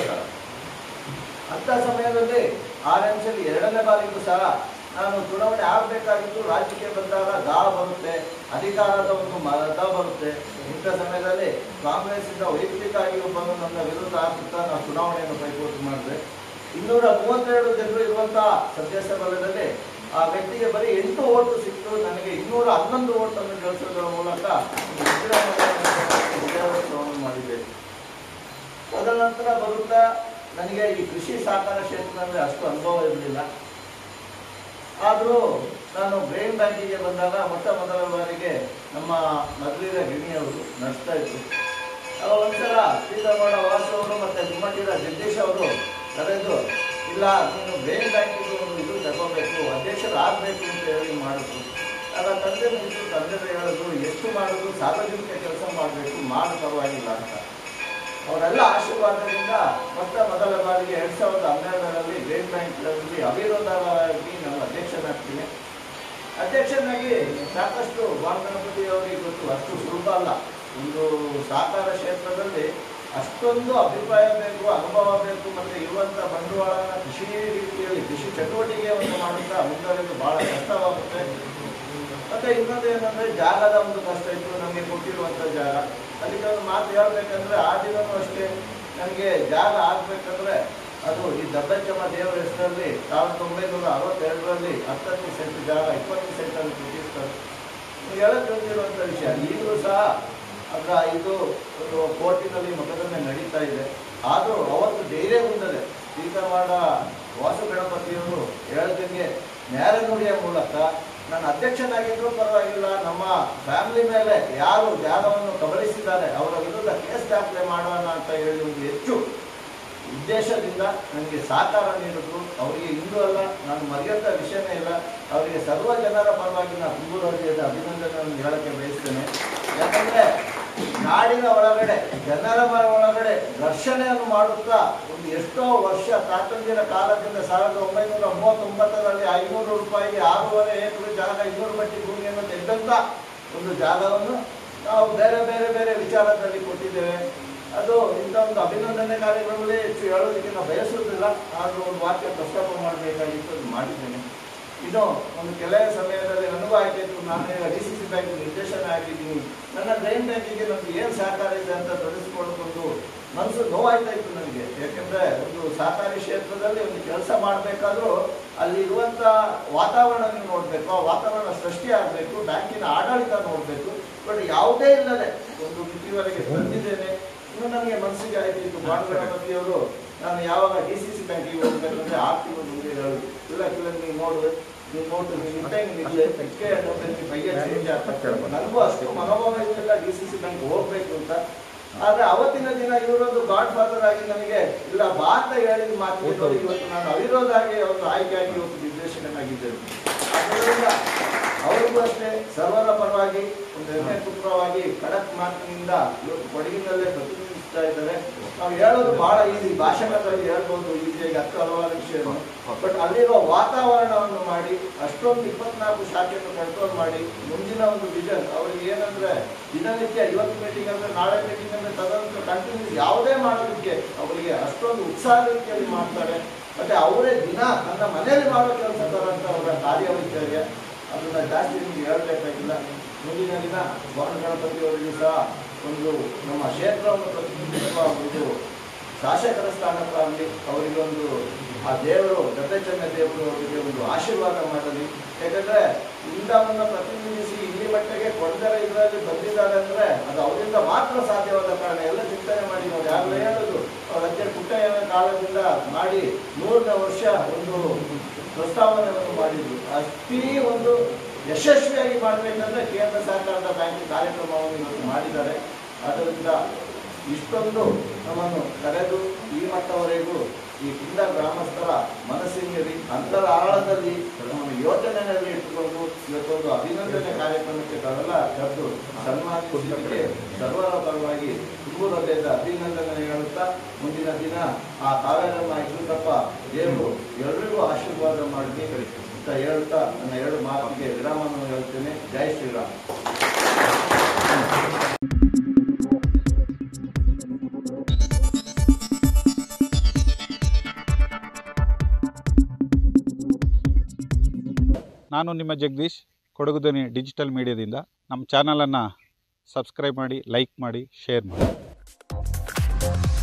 ಅಂಥ ಸಮಯದಲ್ಲಿ ಆರ್ ಎನ್ ಸಿಯಲ್ಲಿ ಎರಡನೇ ಬಾರಿಗೂ ಸಹ ನಾನು ಚುನಾವಣೆ ಆಗಬೇಕಾಗಿದ್ದು. ರಾಜಕೀಯ ಬಂದಾಗ ಗಾ ಬರುತ್ತೆ, ಅಧಿಕಾರದ ಒಂದು ಮತ ಬರುತ್ತೆ. ಇಂಥ ಸಮಯದಲ್ಲಿ ಕಾಂಗ್ರೆಸ್ಸಿಂದ ವೈಯಕ್ತಿಕವಾಗಿ ಒಬ್ಬನು ನನ್ನ ವಿರುದ್ಧ ಹಾಕುತ್ತಾ ನಾವು ಚುನಾವಣೆಯನ್ನು ಪೈಪೋಟಿ ಮಾಡಿದೆ. ಇನ್ನೂರ ಮೂವತ್ತೆರಡು ಜನರು ಇರುವಂತಹ ಸದಸ್ಯ ಬಲದಲ್ಲಿ ಆ ವ್ಯಕ್ತಿಗೆ ಬರೀ ಎಂಟು ಓಟು ಸಿಕ್ತು. ನನಗೆ ಇನ್ನೂರ ಹನ್ನೊಂದು ಓಟನ್ನು ಗಳಿಸೋದರ ಮೂಲಕ ವಿಜಯೋತ್ಸವವನ್ನು ಮಾಡಿದೆ. ತದನಂತರ ಬರುತ್ತಾ ನನಗೆ ಈ ಕೃಷಿ ಸಹಕಾರ ಕ್ಷೇತ್ರದಲ್ಲಿ ಅಷ್ಟು ಅನುಭವ ಇರಲಿಲ್ಲ. ಆದರೂ ನಾನು ಗ್ರೇನ್ ಬ್ಯಾಂಕಿಗೆ ಬಂದಾಗ ಮೊಟ್ಟ ಮೊದಲ ಬಾರಿಗೆ ನಮ್ಮ ಮದುವೆಯ ಗಿಣಿಯವರು ನಡೆಸ್ತಾ ಇದ್ರು. ಒಂದ್ಸಲ ಶ್ರೀಧರ್ಮಣ ವಾಸು ಅವರು ಮತ್ತು ಗುಮ್ಮಟಿರ ಜಗದೀಶ್ ಅವರು ಕರೆದು, ಇಲ್ಲ ನೀನು ಗ್ರೇನ್ ಬ್ಯಾಂಕಿಗೆ ಒಂದು ಇದು ತಗೋಬೇಕು, ಅಧ್ಯಕ್ಷರಾಗಬೇಕು ಅಂತ ಹೇಳಿ ಮಾಡಿದ್ರು. ಆಗ ತಂದೆ ನಿಂತು ತಂದೆ ಹೇಳಿದ್ರು, ಎಷ್ಟು ಮಾಡೋದು ಸಾರ್ವಜನಿಕ ಕೆಲಸ ಮಾಡಬೇಕು, ಮಾಡು ಪರವಾಗಿಲ್ಲ ಅಂತ. ಅವರೆಲ್ಲ ಆಶೀರ್ವಾದದಿಂದ ಮೊಟ್ಟ ಮೊದಲ ಬಾರಿಗೆ ಎರಡು ಸಾವಿರದ ಹನ್ನೆರಡರಲ್ಲಿ ಗ್ರೇನ್ ಬ್ಯಾಂಕ್ಗಳಲ್ಲಿ ಅವಿರೋಧವಾಗಿ ನಾನು ಅಧ್ಯಕ್ಷನಾಗ್ತೀನಿ. ಅಧ್ಯಕ್ಷನಾಗಿ ಸಾಕಷ್ಟು ಬಾಲ್ ಗಣಪತಿ ಅವರಿಗೆ ಗೊತ್ತು, ಅಷ್ಟು ಸುಲಭ ಅಲ್ಲ. ಒಂದು ಸಹಕಾರ ಕ್ಷೇತ್ರದಲ್ಲಿ ಅಷ್ಟೊಂದು ಅಭಿಪ್ರಾಯ ಬೇಕು, ಅನುಭವ ಬೇಕು, ಮತ್ತು ಇರುವಂಥ ಬಂಡವಾಳನ ಕೃಷಿ ರೀತಿಯಲ್ಲಿ ಕೃಷಿ ಚಟುವಟಿಕೆಯನ್ನು ಮಾಡುತ್ತಾ ಮುಂದುವರೆದು ಭಾಳ ಕಷ್ಟವಾಗುತ್ತೆ. ಮತ್ತು ಇನ್ನೊಂದು ಏನಂದರೆ ಜಾಗದ ಒಂದು ಕಷ್ಟ ಇತ್ತು, ನಮಗೆ ಕೊಟ್ಟಿರುವಂಥ ಜಾಗ. ಅದಕ್ಕೆ ಒಂದು ಮಾತು ಹೇಳಬೇಕಂದ್ರೆ ಆ ದಿನವೂ ಅಷ್ಟೇ ನನಗೆ ಜಾಗ ಆಗಬೇಕಂದ್ರೆ ಅದು ಈ ದಬ್ಬೆಚ್ಚಮ್ಮ ದೇವರ ಹೆಸರಲ್ಲಿ ಸಾವಿರದ ಒಂಬೈನೂರ ಅರವತ್ತೆರಡರಲ್ಲಿ ಹತ್ತತ್ತು ಸೆಂಟ್ ಜಾಗ ಇಪ್ಪತ್ತು ಸೆಂಟಲ್ಲಿ ಕೊಟ್ಟಿರ್ತಾರೆ. ಹೇಳಕ್ಕೆ ಹೊಂದಿರುವಂಥ ವಿಷಯ ಈಗಲೂ ಸಹ ಅದರ ಇದು ಒಂದು ಕೋರ್ಟಿನಲ್ಲಿ ಮೊಕದ್ದಮೆ ನಡೀತಾ ಇದೆ. ಆದರೂ ಅವತ್ತು ಧೈರ್ಯ ಹೊಂದದೆ ಶ್ರೀಕರವಾಡ ವಾಸು ಗಣಪತಿಯವರು ಹೇಳ್ದಂಗೆ ನ್ಯಾಯನುಡಿಯ ಮೂಲಕ ನಾನು ಅಧ್ಯಕ್ಷನಾಗಿದ್ದರೂ ಪರವಾಗಿಲ್ಲ, ನಮ್ಮ ಫ್ಯಾಮಿಲಿ ಮೇಲೆ ಯಾರು ಜಾಗವನ್ನು ಕಬಳಿಸಿದ್ದಾರೆ ಅವರ ವಿರುದ್ಧ ಕೇಸ್ ದಾಖಲೆ ಮಾಡೋಣ ಅಂತ ಹೇಳಿ ಒಂದು ಹೆಚ್ಚು ಉದ್ದೇಶದಿಂದ ನನಗೆ ಸಹಕಾರ ನೀಡಿದ್ರು. ಅವರಿಗೆ ಇಂದು ಅಲ್ಲ, ನಾನು ಮರೆಯುವಂಥ ವಿಷಯನೇ ಇಲ್ಲ. ಅವರಿಗೆ ಸರ್ವ ಜನರ ಪರವಾಗಿ ನಾನು ತುಂಬ ಹೃದಯದ ಅಭಿನಂದನೆಯನ್ನು ಹೇಳಕ್ಕೆ ಬಯಸ್ತೇನೆ. ಯಾಕಂದರೆ ನಾಡಿನ ಒಳಗಡೆ ಜನರ ಒಳಗಡೆ ಘರ್ಷಣೆಯನ್ನು ಮಾಡುತ್ತಾ ಒಂದು ಎಷ್ಟೋ ವರ್ಷ ತಾತಂದಿರ ಕಾಲದಿಂದ ಸಾವಿರದ ಒಂಬೈನೂರ ಮೂವತ್ತೊಂಬತ್ತರಲ್ಲಿ ಐನೂರು ರೂಪಾಯಿಗೆ ಆರೂವರೆ ಎಕರೆ ಜಾಗ ಇನ್ನೂರು ಬಟ್ಟಿ ಭೂಮಿಯನ್ನು ತೆಗೆದಂಥ ಒಂದು ಜಾಗವನ್ನು ನಾವು ಬೇರೆ ಬೇರೆ ಬೇರೆ ವಿಚಾರದಲ್ಲಿ ಕೊಟ್ಟಿದ್ದೇವೆ. ಅದು ಇಂಥ ಒಂದು ಅಭಿನಂದನೆ ಕಾರ್ಯಕ್ರಮದಲ್ಲಿ ಹೆಚ್ಚು ಹೇಳೋದಕ್ಕೆ ನಾವು ಬಯಸುವುದಿಲ್ಲ, ಆದರೂ ಒಂದು ವಾಕ್ಯ ಪ್ರಸ್ತಾಪ ಮಾಡಬೇಕಾಗಿತ್ತು, ಅದು ಮಾಡಿದ್ದೇನೆ. ಇದು ಒಂದು ಕೆಲವೇ ಸಮಯದಲ್ಲಿ ನನಗೂ ಆಯ್ತಾಯಿತು. ನಾನು ಈಗ ಡಿ ಸಿ ಸಿ ಬ್ಯಾಂಕ್ ನಿರ್ದೇಶನ ಆಗಿದ್ದೀನಿ. ನನ್ನ ಡ್ರೈನ್ ಬ್ಯಾಂಕಿಗೆ ನಮ್ಗೆ ಏನು ಸಹಕಾರ ಇದೆ ಅಂತ ತೊಡಗಿಸ್ಕೊಳ್ಳೋದೊಂದು ಮನಸ್ಸು ನೋವಾಯ್ತಾ ಇತ್ತು ನನಗೆ. ಯಾಕೆಂದರೆ ಒಂದು ಸಹಕಾರಿ ಕ್ಷೇತ್ರದಲ್ಲಿ ಒಂದು ಕೆಲಸ ಮಾಡಬೇಕಾದ್ರೂ ಅಲ್ಲಿ ಇರುವಂಥ ವಾತಾವರಣ ನೀವು ನೋಡಬೇಕು, ಆ ವಾತಾವರಣ ಸೃಷ್ಟಿ ಆಗಬೇಕು, ಬ್ಯಾಂಕಿನ ಆಡಳಿತ ನೋಡಬೇಕು. ಬಟ್ ಯಾವುದೇ ಇಲ್ಲದೆ ಒಂದು ಮಿತಿವರೆಗೆ ಬಂದಿದ್ದೇನೆ. ಇನ್ನು ನನಗೆ ಮನಸ್ಸಿಗೆ ಆಯ್ತಿತ್ತು ಬಾಣ್ ಗಣಪತಿಯವರು ನಾನು ಯಾವಾಗ ಡಿ ಸಿ ಸಿ ಬ್ಯಾಂಕಿಗೆ ಹೋಗ್ಬೇಕಂದ್ರೆ ಆರು ತಿಂಗಳು ಮುಂದೆ ಹೇಳೋದು, ಇಲ್ಲ ಇಲ್ಲ ನೀವು ನೋಡು ನೀವು ನೋಟು ನೀವು ನಿಟ್ಟೆ ನೋಟಲ್ಲಿ ಬೈಯ ಚೇಂಜ್ ಆಗ್ತದೆ. ನನಗೂ ಅಷ್ಟು ಮನೋಭಾವ ಇರಲಿಲ್ಲ ಡಿ ಸಿ ಸಿ ಬ್ಯಾಂಕ್ ಹೋಗ್ಬೇಕು ಅಂತ. ಆದರೆ ಅವತ್ತಿನ ದಿನ ಇವರೊಂದು ಗಾಡ್ ಫಾದರ್ ಆಗಿ ನನಗೆ ಇಲ್ಲ ಬಾ ಅಂತ ಹೇಳಿದ ಮಾತು ಇವತ್ತು ನಾನು ಅವಿರೋಧಾಗಿ ಒಂದು ಆಯ್ಕೆಯಾಗಿ ಇವತ್ತು ನಿರ್ದೇಶಕನಾಗಿದ್ದೇನೆ. ಅದರಿಂದ ಅವರಿಗೂ ಅಷ್ಟೇ ಸರ್ವರ ಪರವಾಗಿ ಒಂದು ಹೆಮ್ಮೆ ಪುತ್ರವಾಗಿ ಖಡಕ್ ಮಾತಿನಿಂದ ಇವತ್ತು ಕೊಡಗಿನಲ್ಲೇ ಪ್ರತಿನಿಧಿಸ್ತಾ ಇದ್ದಾರೆ. ನಾವು ಹೇಳೋದು ಬಹಳ ಈಸಿ, ಭಾಷಣದಲ್ಲಿ ಹೇಳ್ಬೋದು ಈಸಿಯಾಗಿ ಹತ್ತು ಹಲವಾರು ವಿಷಯವನ್ನು. ಬಟ್ ಅಲ್ಲಿರೋ ವಾತಾವರಣವನ್ನು ಮಾಡಿ ಅಷ್ಟೊಂದು ಇಪ್ಪತ್ನಾಲ್ಕು ಶಾಖೆಯನ್ನು ಕಂಟ್ರೋಲ್ ಮಾಡಿ ಮುಂದಿನ ಒಂದು ವಿಷನ್ ಅವರಿಗೆ ಏನಂದ್ರೆ ದಿನನಿತ್ಯ ಇವತ್ತು ಮೀಟಿಂಗ್ ಅಂದರೆ ನಾಳೆ ಮೀಟಿಂಗ್ ಅಂದರೆ ತದನಂತರ ಕಂಟಿನ್ಯೂಸ್ ಯಾವುದೇ ಮಾಡೋದಕ್ಕೆ ಅವರಿಗೆ ಅಷ್ಟೊಂದು ಉತ್ಸಾಹ ರೀತಿಯಲ್ಲಿ ಮಾಡ್ತಾರೆ. ಮತ್ತೆ ಅವರೇ ದಿನ ನನ್ನ ಮನೆಯಲ್ಲಿ ಮಾಡೋ ಕೆಲಸ ತರಂತ ಅವರ ಕಾರ್ಯವೈಖರ್ಯ ಅದನ್ನು ಜಾಸ್ತಿ ನಿಮಗೆ ಹೇಳಬೇಕಾಗಿಲ್ಲ. ಮುಂದಿನ ದಿನ ಬಾಣ್ ಗಣಪತಿಯವರಿಗೂ ಸಹ ಒಂದು ನಮ್ಮ ಕ್ಷೇತ್ರವನ್ನು ಪ್ರತಿನಿಧಿಸುವ ಒಂದು ಶಾಸಕರ ಸ್ಥಾನಕ್ಕಾಗಲಿ ಅವರಿಗೆ ಒಂದು ಆ ದೇವರು ದತ್ತಚನ್ನ ದೇವರು ಅವರಿಗೆ ಒಂದು ಆಶೀರ್ವಾದ ಮಾಡಲಿ. ಯಾಕಂದರೆ ಇಂಥವನ್ನು ಪ್ರತಿನಿಧಿಸಿ ಇಲ್ಲಿ ಮಟ್ಟಿಗೆ ಕೊಂಡರ ಇದರಲ್ಲಿ ಬಂದಿದ್ದಾರೆ ಅಂದರೆ ಅದು ಅವರಿಂದ ಮಾತ್ರ ಸಾಧ್ಯವಾದ ಕಾರಣ. ಎಲ್ಲ ಚಿಂತನೆ ಮಾಡಿ ನಾವು ಯಾರು ಹೇಳೋದು ಅವ್ರ ಅಜ್ಜ ಪುಟ್ಟಯ್ಯನ ಕಾಲದಿಂದ ಮಾಡಿ ನೂರನೇ ವರ್ಷ ಒಂದು ಪ್ರಸ್ತಾವನೆಯನ್ನು ಮಾಡಿದ್ರು. ಅಷ್ಟೇ ಒಂದು ಯಶಸ್ವಿಯಾಗಿ ಮಾಡಬೇಕಂದ್ರೆ ಕೇಂದ್ರ ಸರ್ಕಾರದ ಬ್ಯಾಂಕಿಂಗ್ ಕಾರ್ಯಕ್ರಮವನ್ನು ಇವತ್ತು ಮಾಡಿದ್ದಾರೆ. ಆದ್ದರಿಂದ ಇಷ್ಟೊಂದು ನಮ್ಮನ್ನು ಕರೆದು ಈ ಮಟ್ಟವರೆಗೂ ಈ ಕಿಂದ ಗ್ರಾಮಸ್ಥರ ಮನಸ್ಸಿನಲ್ಲಿ ಅಂತರ ಆಳದಲ್ಲಿ ನಮ್ಮನ್ನು ಯೋಚನೆಯಲ್ಲಿ ಇಟ್ಟುಕೊಂಡು ಇವತ್ತೊಂದು ಅಭಿನಂದನೆ ಕಾರ್ಯಕ್ರಮಕ್ಕೆ ತಾವೆಲ್ಲ ಕರೆದು ಸನ್ಮಾನಿಸಲಿಕ್ಕೆ ಸರ್ವರ ಪರವಾಗಿ ತುಂಬ ಹೃದಯದ ಅಭಿನಂದನೆ ಹೇಳುತ್ತಾ ಮುಂದಿನ ದಿನ ಆ ಕಾವೇರಮ್ಮ ಇರುತ್ತಪ್ಪ ದೇವರು ಎಲ್ಲರಿಗೂ ಆಶೀರ್ವಾದ ಮಾಡಲಿ ಅಂತ ಹೇಳ್ತಾ ನನ್ನ ಎರಡು ಮಾತಿಗೆ ವಿರಾಮವನ್ನು ಹೇಳ್ತೇನೆ. ಜೈ ಶ್ರೀರಾಮ್.
ನಾನು ನಿಮ್ಮ ಜಗದೀಶ್, ಕೊಡಗು ಧ್ವನಿ ಡಿಜಿಟಲ್ ಮೀಡಿಯಾದಿಂದ. ನಮ್ಮ ಚಾನಲನ್ನು ಸಬ್ಸ್ಕ್ರೈಬ್ ಮಾಡಿ, ಲೈಕ್ ಮಾಡಿ, ಶೇರ್ ಮಾಡಿ.